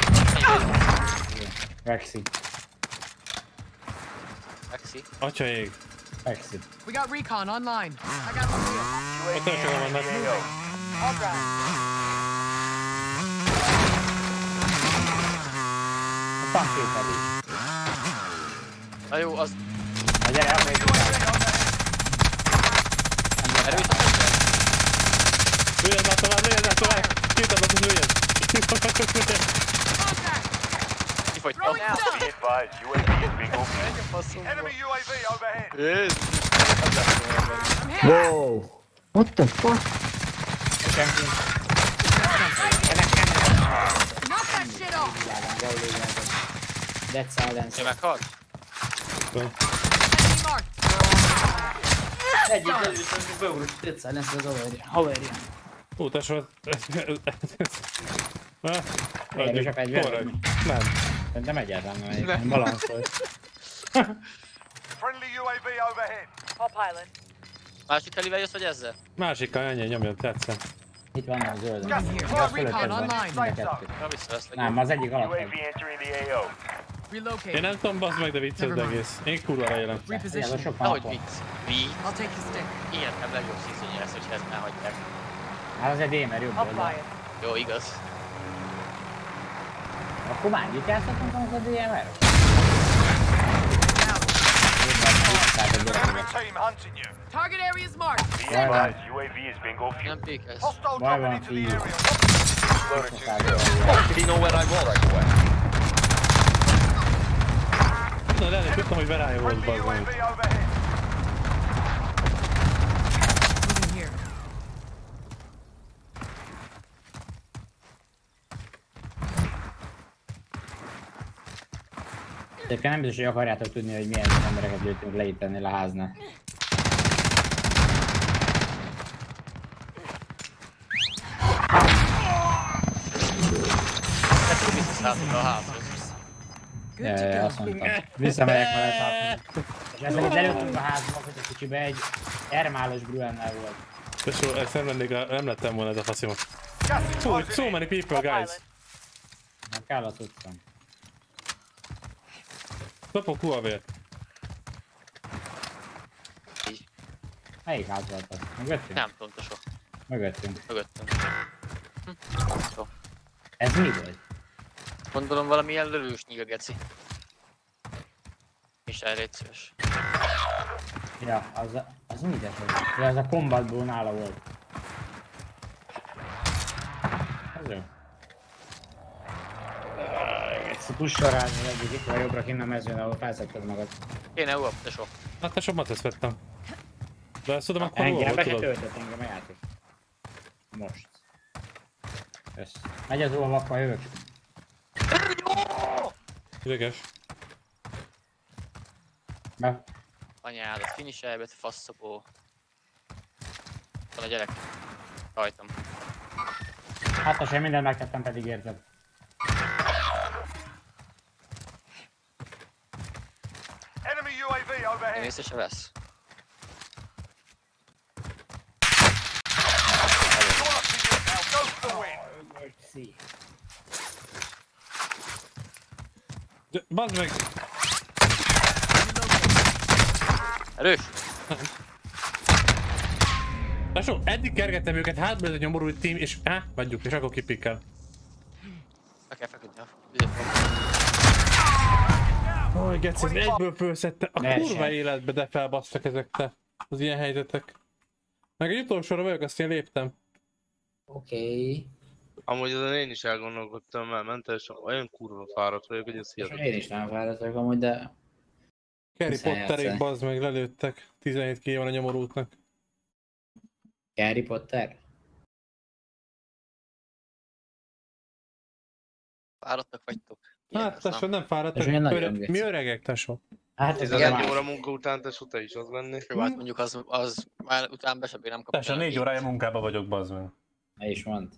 Vexi. Maxi. Atya ég. Vexi. We got recon online. I got the wheel. U A V What the hell am I entering the A O. I'll drive. A tankételés. Na jó, az Na gyere, akkor egy erős a fegyver. Lőjed már tovább, lőjed már tovább! Két adat, lőjed! Kifogytam. Be advised, U A V is bingo fuel. Enemy U A V overhead. Jézus. Wow! What the fuck? Senki. Knock that shit off. Dead silence. Te meghalt? Enemy marked. Egyik először beugrott Dead silence az haverja. Haverja. Ú, tesó, ez... Erős a fegyver? Korrekt. Nem. Szerintem egyáltalán nem egyébként. Balanszol. Friendly U A V overhead. I'll pilot. Másik helivel jössz, vagy ezzel? Másikkal ennyi, nyomjon, tetszem. Itt van a zöld. Gas here. Ja, Got fölött recon ez van. online. Mind a kettő. Na, visszaveszlek. Nem, az egyik U alatt A van. V entering the A O. Relocate. Én nem tudom, bazd meg, de vicces az Never mind. egész. Én kurva élem. Ez a Reposition. sok Nahogy van. vicc. Mi? I'll take the stick. Ilyen nem legjobb szízénye lesz, hogyha ezt elhagyják. Hát az egy démer jobb I'll oldal. fly it. Jó, igaz. Akkor már itt játszottunk az a dé em er? Enemy team hunting you. Target area is marked. Be advised, U A V is bingo fuel. Nem pékelsz. Hostile Why dropping won't into the he? area. Did he know where I was right away? Na, lenni, tudtam, hogy verája volt, Friendly bazd U A meg. V overhead. Moving here. Egyébként nem biztos, hogy akarjátok tudni, hogy milyen embereket lőttünk le itt ennél a háznál. Ezt visszaszálltok a házhoz. Good Ja, ja, to azt go. mondtam. Visszamegyek vele tartani. És ezzel itt előttünk a házba, hogy a kicsibe egy ermálos Bruennel volt. Tesó, ezt nem lennék, nem lettem volna ez a faszimat. Gas is Fú, closing so in. many people, guys. Nem kell a cuccom. Kapok huavért. Melyik ház volt az? Mögöttünk? Nem tudom, tesó. Mögöttünk. Mögöttünk. Hm. Jó. Ez mi volt? Gondolom valami ilyen lövős nyíl, geci. Misel, légy szíves. Ja, az, a, az mi de volt? Ja, ez a combatból nála volt. Ez jó. Ezt a pussorálni egyik itt van jobbra kinn a mezőn, ahol felszedted magad. Kéne U A P, tesó. Hát te somat ezt vettem. De ezt tudom, akkor Engem hol be se tudod? töltött engem a játék. Most. Kösz. Megy az óva, akkor jövök. Ideges. Be. Anyádat, finishelbet, faszopó. Van a gyerek. Rajtam. Hát ha sem mindent megtettem, pedig érted. Enemy U A V Én overhead. észre se vesz. You're up to you now. Go for the win. De, bazd meg! Erős! Tesó, eddig kergettem őket, hátba ez a nyomorult team, és á, vagyjuk, és akkor kipikkel. Be kell feküdni a... Aj, geci, ez egyből fölszedte. A Ne kurva sem. életbe, de felbasztak ezek te. Az ilyen helyzetek. Meg egy utolsóra vagyok, azt én léptem. Oké. Amúgy ezen én is elgondolkodtam, mert mentálisan olyan kurva fáradt vagyok, hogy ez hihetetlen. Én is nem fáradt vagyok amúgy, de... Harry Hiszen Potterék, játszani. bazd meg, lelőttek. tizenhét kiló van a nyomorultnak. Harry Potter? Fáradtak vagytok. Ilyen Hát, az, tesó, nem? nem fáradtak. És olyan nagyon Öre... geci. Mi öregek, tesó? Hát ez tizenegy más. óra munka után te te is az lenni. Jó, hát mondjuk az, az már után be sem bírnám kapni. Tesó, négy órája munkába vagyok, bazd meg. Ne is mondd.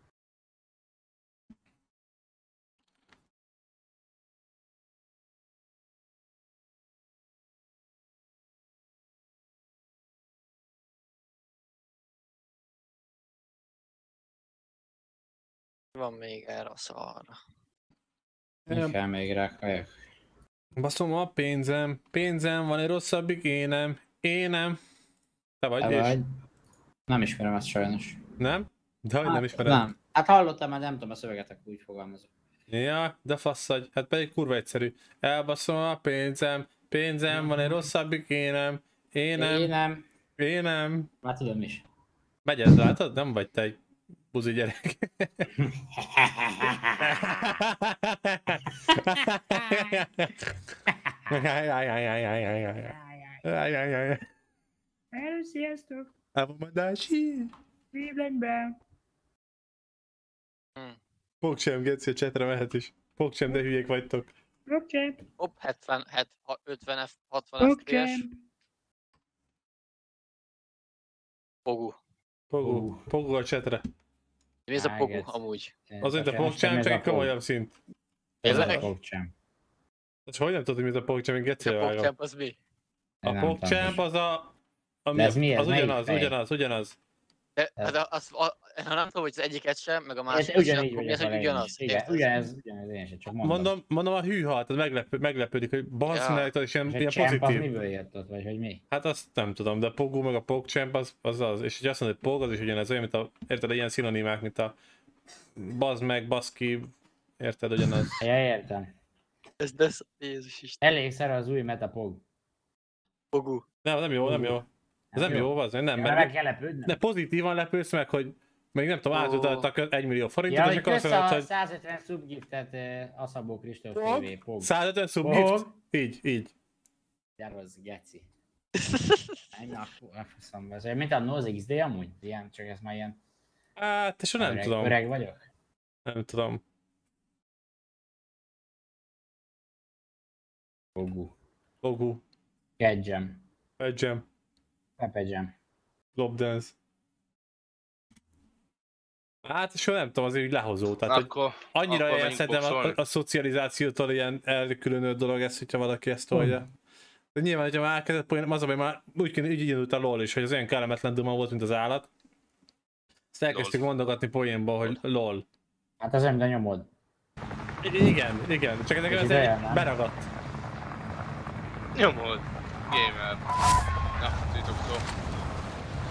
Van még erre a szarra. Mi kell még rá kajak? Baszom, a pénzem, pénzem, van egy rosszabbik énem, énem. Te vagy, Te és? vagy? Nem ismerem ezt sajnos. Nem? De hogy nem Hát, ismered? Nem. Hát hallottam, mert nem tudom a szöveget, akkor úgy fogalmazok. Ja, de fasz vagy. Hát pedig kurva egyszerű. Elbaszom a pénzem, pénzem, van egy rosszabbik énem, énem, Én nem. énem. Már tudom is. Megy ez, látod? Nem vagy te egy buzi gyerek. Hello, sziasztok! Elvomadási! Clevelandben! Fog sem, Geci, a chatre mehet is. Fog sem, de hülyék vagytok. Rockchamp! Hopp, hetven, ötven, hatvan F P S. Pogu. Pogu, Pogu a chatre. Mi ez a Pogu Áget. amúgy? Az, mint a PogChamp, csak egy komolyabb szint. Tényleg? PogChamp. És hogy nem tudod, mi ez a PogChamp, én A Geci vágom. PogChamp az mi? A PogChamp az a... Ami De ez mi, ez az melyik ugyanaz, fej? ugyanaz, ugyanaz. De, hát az, a, ha nem tudom, hogy az egyiket sem, meg a Ez másikat sem, ugyanígy akkor mi vagyok az, hogy vele én ugyanaz? is. Igen, Érted? ugyanez, ugyanez én sem, csak mondom. Mondom, mondom a hűha, tehát meglepő, meglepődik, hogy bazd Ja. meg, és ilyen, És ilyen egy champ az pozitív. miből jött ott, vagy hogy mi? Hát azt nem tudom, de a Pogu meg a PogChamp az az, az. És hogy azt mondod, hogy Pog az is ugyanez, olyan, mint a, érted, ilyen szinonimák, mint a bazd meg, baszki, érted, ugyanaz. Ja, értem. Ez de Jézus Isten. Elég szar az új metapog. Pogu. Nem, nem jó, nem jó. Ez nem jó, az, nem, Ja, mert meg kell lepődnöm. de pozitívan lepődsz meg, hogy még nem tudom, Ó. átutaltak egy millió forintot, Ja, és hogy akkor azt kösz mondod, a hogy százötven subgiftet uh, Aszabó Kristóf Pog, té vé, Pog. százötven subgift, Pog. így, így. Gyarozz, geci. Ennyi a faszomba. Ez olyan, mint a Noz iksz dé amúgy? Ilyen, csak ez már ilyen Hát, és nem öreg, tudom, öreg vagyok. nem tudom. Pogu. Pogu, Kedgem. Edgem, Pepegyem. Globdance. Hát, és nem tudom, azért így lehozó, tehát hogy Akkor, annyira akkor ilyen menjünk szerintem a, boxolni. a, szocializációtól ilyen elkülönült dolog ez, hogyha valaki ezt tolja. De nyilván, hogyha már elkezdett poén, az, hogy már úgy, kéne, úgy indult a LOL is, hogy az olyan kellemetlen duma volt, mint az állat. Ezt elkezdtük mondogatni poénból, hogy LOL. Hát az olyan, mint a nyomod. I- igen, igen, csak ezek És az ideje, egy nem? beragadt. Nyomod. Gamer. Na, titoktól.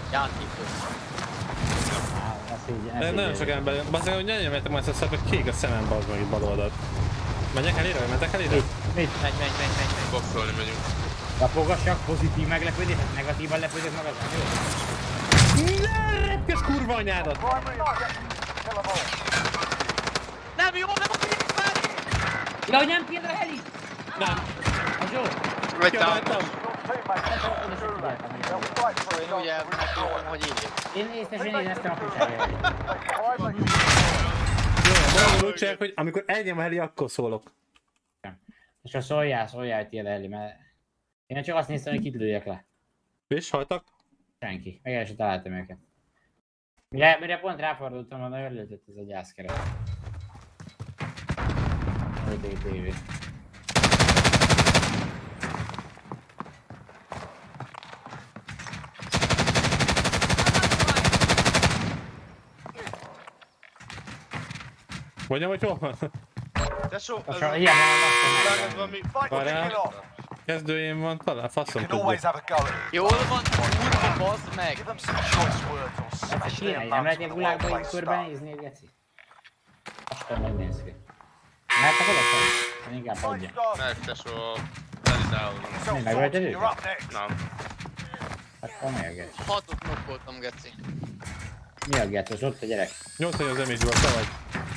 Játékos. Á, azt így, ezt De így nagyon sok ember jön. Bazdmeg, hogy nem jöttem ezt a szebb, hogy kék a szemem, bazd meg itt bal oldalt. Menjek elére, vagy mentek elére? Mit? Mit? Megy, megy, megy, megy, megy. Boxolni megyünk. Tapogassak, pozitív meglepődések, negatívan lepődök magad, nem jó? Ne, retkes kurva anyádat! Primary objective, kill them all. Nem jó, nem akarjuk fel! Ja, hogy nem kéne a heli! Nem, Az jó? kiabáltam. Your teammates are in the gulag. They'll fight for a Én chance ugye to megtudom, redeploy. hogy így. Én néztem, én néztem a kutyára. Take five and Jó, valami úgy csinálják, hogy amikor elnyom a heli, akkor szólok. És ha szóljál, szóljál, hogy tiéd a heli, mert én csak azt néztem, hogy kit lőjek le. És haltak? Senki. Meg el sem találtam őket. Mire, mire pont ráfordultam, volna örültött ez a gyászkeret. o té té vé. Mondjam, hogy hol van? Tesó, ez Most a... ilyen van, Lágad azt van mi? fight to Várjál. kill off. Kezdőjén van talán, faszom You can always tudja. have a go at it. Jól van, kurva, bazd meg! Give them some choice words or nem smash their nem mums lehet with egy a gulágba így well-placed körbenézni, Geci? Aztán megnéz ki. Hát akkor ott vagy. Én inkább start. adjam. Fight Meg tesó, validálom. yourself Hey, sorted. mate, You're up next. Nem. Akkor mi a Geci? Hatot nokkoltam, geci. Mi a Geci? Az ott a gyerek. nyolcvannyolc damage-ből, te vagy.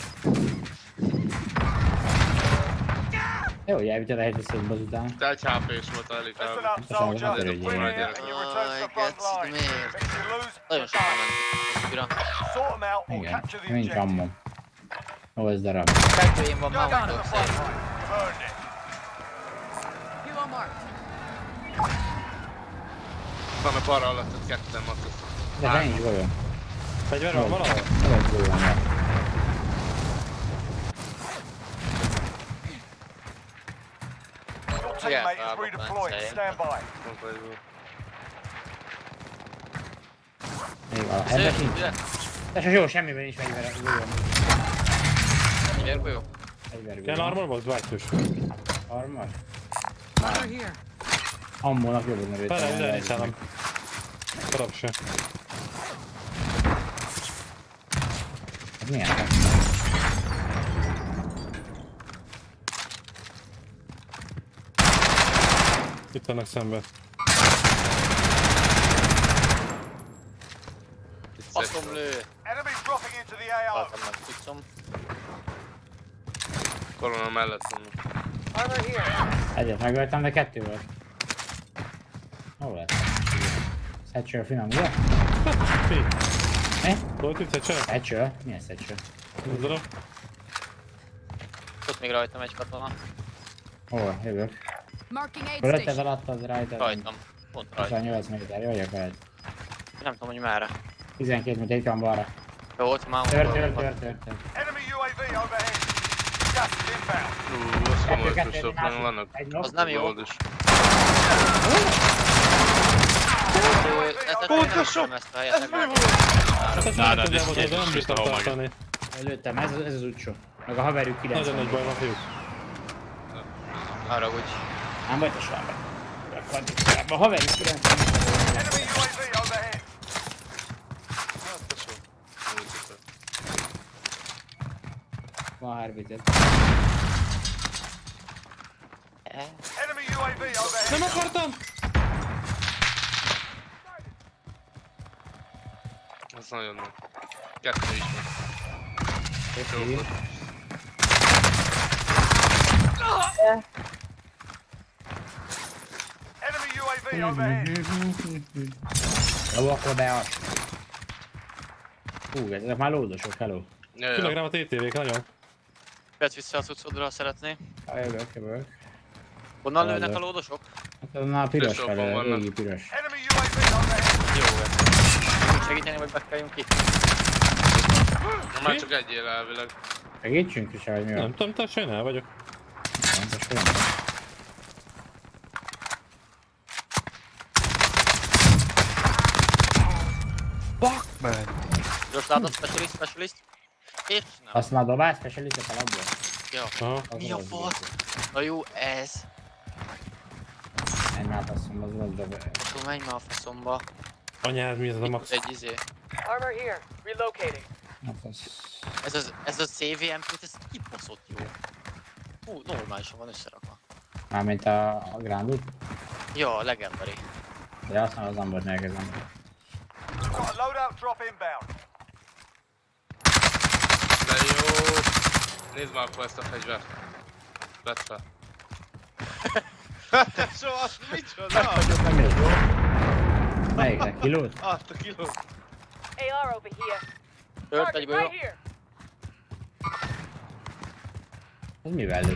Jó, hogy elvitted a hegyveszélybe azután. Te egy há pés volt a Listen elitában. up, soldier. Köszönöm, Win köszönöm. here and you return to the front Aj, line. miért? If you lose, Nagyon you're sokan done. mentünk. Kira. Sort them out or Igen, capture the nincs objective. ammom. Ó, ez darab. Kettőjén van Go down to mountok the front szerint. line. Burned it. Helo marked. Van a balra alatt, ott ketten matot. De te nincs golyom. Fegyver van valahol? Nem egy golyom, ja. Your teammate is redeploying. Stand by. Még van. Ebben sincs. Ez jó, semmiben nincs fegyver, golyom. Fegyverbe jó? Fegyver Kell golyom. armor volt? Vágytos. Armor? Over here. Ammónak jobb lenne Fele, őt. ide nincs állam. Darab se. Ez milyen? Itt vannak szemben. Faszom lő. Enemies dropping into the á o. Haltam meg, tudszom. Korona mellett van. Over here. Egyet megöltem, de kettő volt. Hol lett? Satchel finom, ugye? Mi? Mi? Volt itt egy csere? Satchel? Milyen Satchel? Ez darab? Ott még rajtam egy katona. Hol? Jövök. Marking aid Fölötted station. alattad rajtad. Rajtam. Pont rajtam. huszonnyolc méter, jó vagyok veled. Nem tudom, hogy merre. tizenkét méter, itt van balra. Jó, ott már Tör, tör, tör, tör, tör. Enemy u á vé overhead. Gas is inbound. Hú, az komoly Kettő, kettő, pustok, másik. vannak. Egy knock. Az nem jó. Gold is. Pontosan! Ezt a helyet meg meg. Hát ezt nem tudja, hogy nem bírtam tartani. Lőttem, ez, ez az utcsó. Meg a haverjuk Nagyon nagy kilencven. baj van, fiúk. Arra úgy. Nem vagy a svába. A haverjuk kilencven. Enemy u á vé overhead. Hát, tesó. Jó, szuper. Van hárbitet. Enemy u á vé overhead. Nem akartam! Ez nagyon nagy. Kettő is van. Jó volt. Enemy u á vé overhead. Jó, akkor beas. Hú, ezek már lódosok, hello. Ja, Tényleg ja. rám a té té vék, nagyon. Vedd vissza a cuccodra, ha szeretné. Ha jövök, jövök. Honnan lőnek a lódosok? Hát annál piros Piros fel, vannak. régi piros. Enemy u á vé overhead. Jó, vedd. Segíteni, vagy bekeljünk ki? Már csak egy él elvileg. Segítsünk is, vagy mi van? Nem tudom, te sajnál vagyok. Nem, most olyan. Gyors látod, specialist, specialist. És nem. Azt már dobálsz, specialistek a labból? Jó. Aha. Az Mi a az fasz? igaz. Na jó, ez. Menj már faszom, az volt dob. Akkor menj már a faszomba. Anyád, mi ez a max? Egy izé. Armor here. Relocating. Hát ez... Ez az, ez a cé vé em pé, ez kibaszott jó. Hú, normálisan van összerakva. Mármint a, a Grandut. Ja, a legendary. De azt nem az ambot elkezdem. Got a loadout drop inbound. De jó! Nézd már akkor ezt a fegyvert. Vedd fel. Soha, micsoda? Nem még jó. Melyikre? Kilót? Azt a kilót. A R over here. Tört Target egyből jó. right here. Ez mivel lő?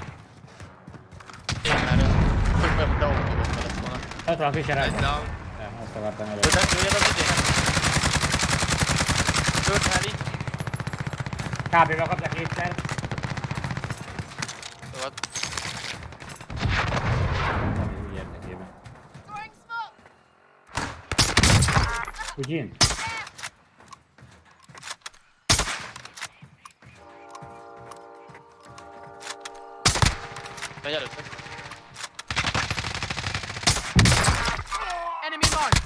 Én már hogy olyan, de autóban lett volna. Ott van a Fischer Egy elő. down. Ja, azt akartam elő. Tört jöjjed az idének. Tört Heli. Kábéval kapja kétszer. Tudod. Nem úgy érdekében. Throwing smoke. Ugyin? Megy előttek. Enemy marked.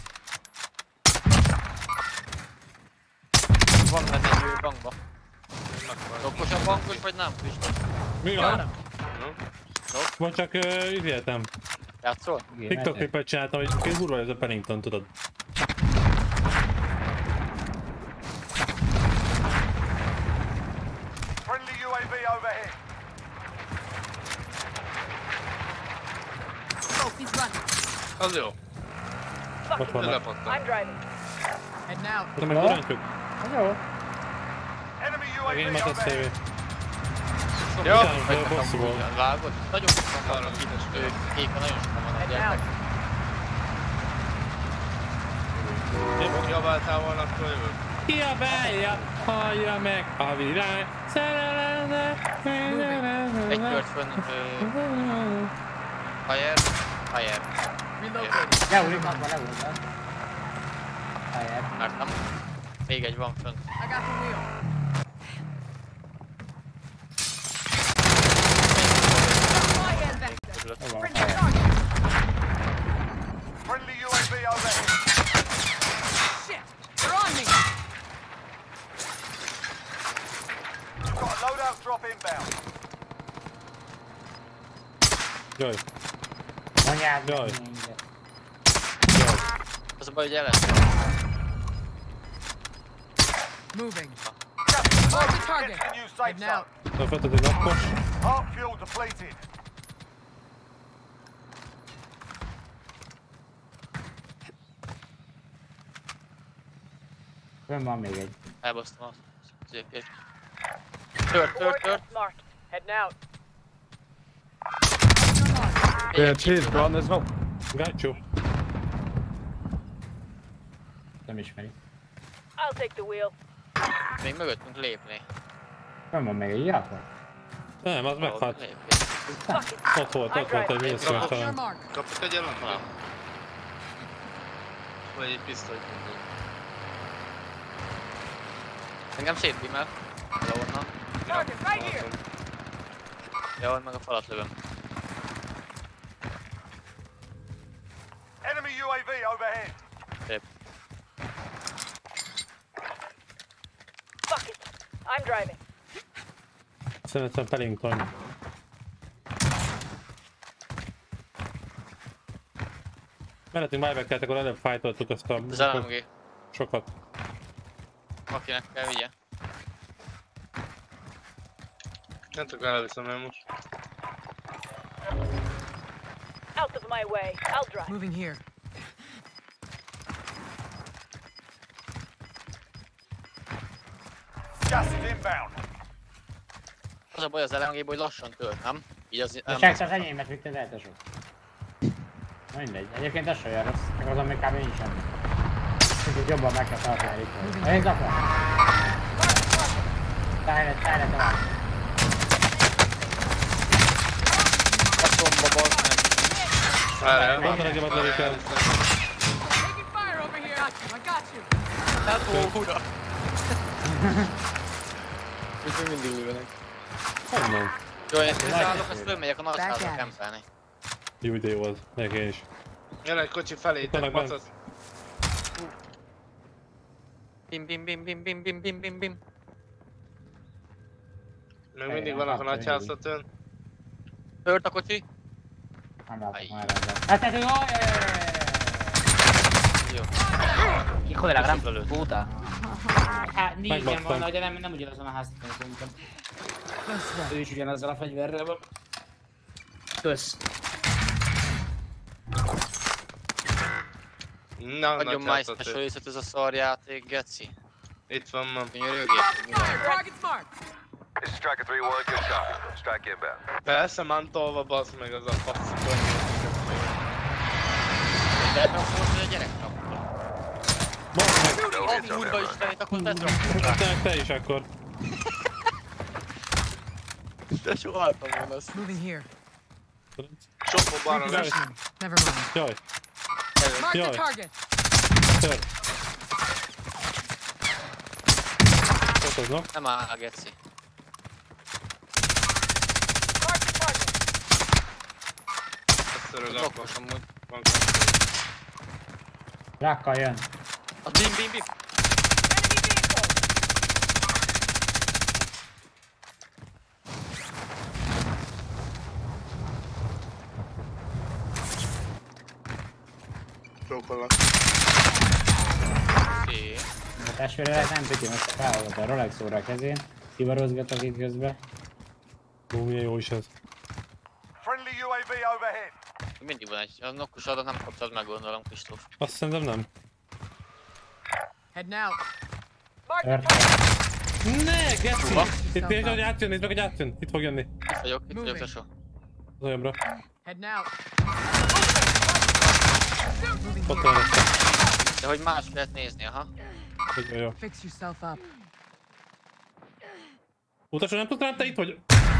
Van benne egy ő bankba. Dokkosan bankos vagy nem? Pista. Mi Ja, van? nem. Most csak uh, ügyeltem. Játszol? TikTok klipet csináltam, hogy két kurva ez a Pennington, tudod. Friendly U A V overhead. Smoke, he's running. Az jó. Ott Fucking vannak. Lepattam. I'm driving. Heading out. Tudom, hogy durantjuk. Ez jó. Enemy U A Megint V mat a overhead. szévé. Jó. Utána bosszú volt. Vágod? Nagyon sokan vannak itt, ők kéken nagyon sokan vannak gyertek. Kiabáltál volna, akkor jövök. Kiabálja, hallja meg a világ, szerelemnek. Egy kört fönn, ö... Fire, fire. Relocating. Leúlik, hatban leúlik. Helyet. Vártam. Még egy van fönn. I got the wheel. My end vector. Hol van a Friendly helyet? target. Friendly U A V overhead. Shit. They're on me. Got a loadout drop inbound. Jaj, Anyád, Jaj. mindegy. Az a baj, hogy el lesz. Moving. Gas is Mark the closing. Get target. to the new safe Heading out. zone. felfedett egy lakkos. Heart fuel depleted. Fönn van még egy. Elbasztam a székét. Tört, tört, tört. Coordinates marked. Heading out. Yeah, cheers, bro. There's no... Got you. Nem ismeri. I'll take the wheel. Még mögöttünk lépni. Fönn van még egy irakor. Nem, az meghalt. Lépni. Fuck it. Ott volt, ott volt egy Your vészfőtelen. mark. Kapott egy jelentet? Vagy egy pisztolyt mondjuk. Engem szétbímel. De onnan. Target right here. Ja, meg a falat lövöm. Enemy U A V overhead. Szép. Fuck it. I'm driving. Szerintem Pennington. Mellettünk buyback-eltek, akkor előbb fightoltuk azt a... Az el em gé. Sokat. Akinek kell vigye. Nem tudok elviszem el most. Out of my way. I'll drive. Moving here. Gas is inbound. Az a baj az el em gé-ből, hogy lassan tölt, nem? Így az De nem csak az enyémet vitted el, tesó. Na mindegy. Egyébként az olyan rossz, csak azon még kb. Nincs semmi. Kicsit jobban meg kell tartani itt. Egy kapva! Tájra, tájra tovább. Kaszomba bazd meg. Várjál. Mondd nekem, hogy lövik el. Taking fire over here. Got you. I got you. Hát ó, ura! Úgyhogy mindig lőnek. Honnan? Jó, én szállok, ezt fölmegyek a nagy házra kempelni. Jó idő volt, meg én is. Jön egy kocsi felé, te vannak bent. bacasz. Bim bim bim bim bim bim bim bim bim. Még mindig vannak a nagyháztetőn. Tört a kocsi. Nem látok Ai. már rendben. Hát tehát, hogy Jó. Hijo de la gran puta. hát négyen Megbasztam. vannak, de nem, nem ugyanazon a háztetőn szerintem. Ő is ugyanazzal a fegyverrel van. Kösz. Na, Nagyon nagyháztető. májsztes részlet ez a szarjáték, geci. Itt van, man. Könyörögés, mi Your van? target's marked. This is Striker three one, good copy. Strike inbound. Persze, mantolva bassz meg az a faszi konyhét. De traktor, vagy a gyerek traktor? A kurva istenét, akkor te traktor rá. Te, te is akkor. De soha haltam volna azt. Moving here. Sokó balra lesz. Repositioning. Never mind. Jaj, Mark Jaj. the target. tör. Fotoznak. Nem áll, geci. Mark the target. Szörög akkor. Blokkos amúgy. Van Rákkal jön. A bim bim bim. Enemy vehicle. csókolak. Oké. A testvére nem piti, most felhallgat a Rolex óra a kezén. Szivarozgatok itt közben. Ó, milyen jó is ez. Friendly U A V overhead. Mindig van egy. A nokkus adat nem kaptad meg, gondolom, Kristóf. Azt szerintem nem. Heading out. Örte. Ne, geci! Hova? Itt nézd, hogy átjön, nézd meg, hogy átjön. Itt fog jönni. Itt vagyok, itt vagyok, tesó. Az olyanra. Heading out. Ott van össze. De hogy más lehet nézni, aha. Jó, jó. Fix yourself up. Utasról nem tudtál, te itt vagy?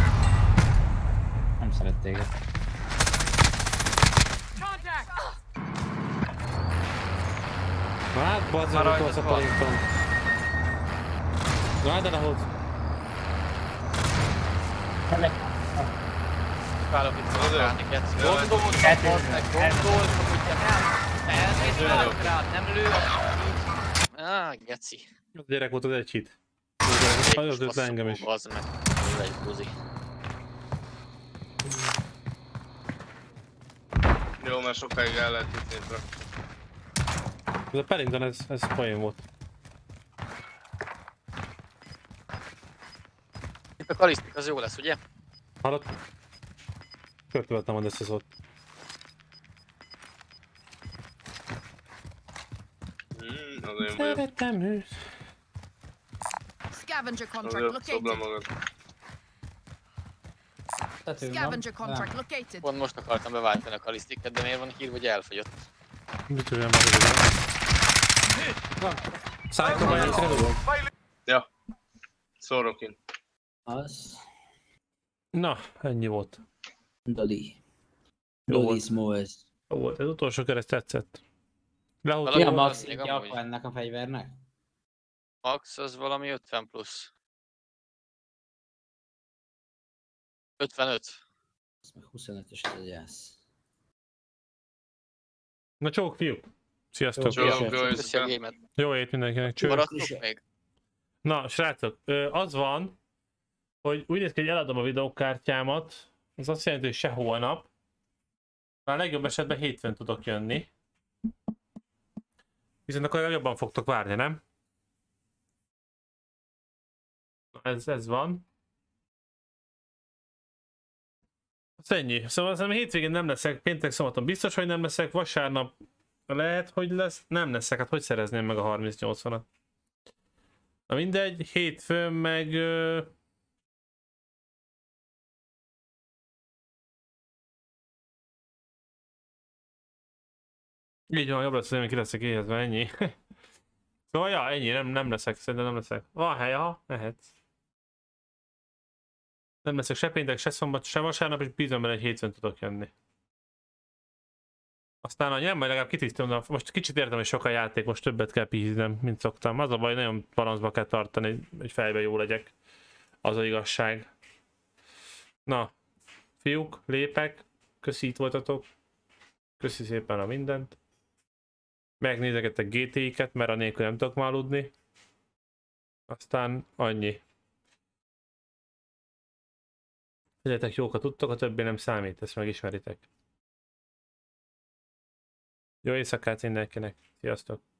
Nem szeret téged. Contact. Na hát, bazd meg, rajtad ott a van. palinton. Na hát, de nehogy. Válok itt szolgálni, geci. Jó, Gondoltam, bazd meg, gondoltam, hogy te nem. Elmész válok rád, nem lő a így. Á, geci. Az gyerek volt az egy hit. Az öt engem is. Bazd meg. Ő egy buzi. Jó, mert sokáig el lehet jutni itt. Ez a Paddington, ez, ez poén volt. Itt a kalisztik, az jó lesz, ugye? Hallott? Körtöltem a összeszót. Hmm, az én vagyok. Szeretem őt. Scavenger Az contract jó, szobla located. magad. Tetőn van. Scavenger contract located. Pont most akartam beváltani a kalisztiket, de miért van írva, hogy elfogyott? Mit tudjam már az Szájkon vagy nem tudom. Ja. Szórok én. Az. Na, ennyi volt. Dali. Jó Dali volt. Smoes. Jó volt. Ez utolsó kereszt tetszett. Lehúztam. Mi a Valami max az még szintje amúgy. akkor ennek a fegyvernek? Max az valami ötven plusz. ötvenöt. Ez meg huszonötös ez egy ász. Na csók, fiúk. Sziasztok. Csók, Jó, Köszi a jó, gémet. Jó ét mindenkinek. Cső. Maradtok még? Na, srácok, ö, az van, hogy úgy néz ki, hogy eladom a videókártyámat. Ez azt jelenti, hogy se holnap. Már a legjobb esetben hétfőn tudok jönni. Viszont akkor jobban fogtok várni, nem? Ez, ez van. Az ennyi. Szóval azt hétvégén nem leszek, péntek, szombaton biztos, hogy nem leszek, vasárnap lehet, hogy lesz, nem leszek, hát hogy szerezném meg a harminc nyolcvanat? Na mindegy, hétfőn meg... Ö... Így van, jobb lesz, hogy ki leszek éhezve, ennyi. Szóval ja, ennyi, nem, nem leszek, szerintem nem leszek. Van hely, ha, mehetsz. Nem leszek se péntek, se szombat, se vasárnap, és bízom benne, hogy hétfőn tudok jönni. Aztán a nyelv, majd legalább kitisztítom, most kicsit értem, hogy sok a játék, most többet kell pihiznem, mint szoktam. Az a baj, nagyon balanszba kell tartani, hogy fejbe jó legyek. Az a igazság. Na, fiúk, lépek, köszi itt voltatok. Köszi szépen a mindent. Megnézegetek gé té i-ket, mert a nélkül nem tudok már aludni. Aztán annyi. Legyetek jók, ha tudtok, a többi nem számít, ezt megismeritek. Jó éjszakát mindenkinek. Sziasztok!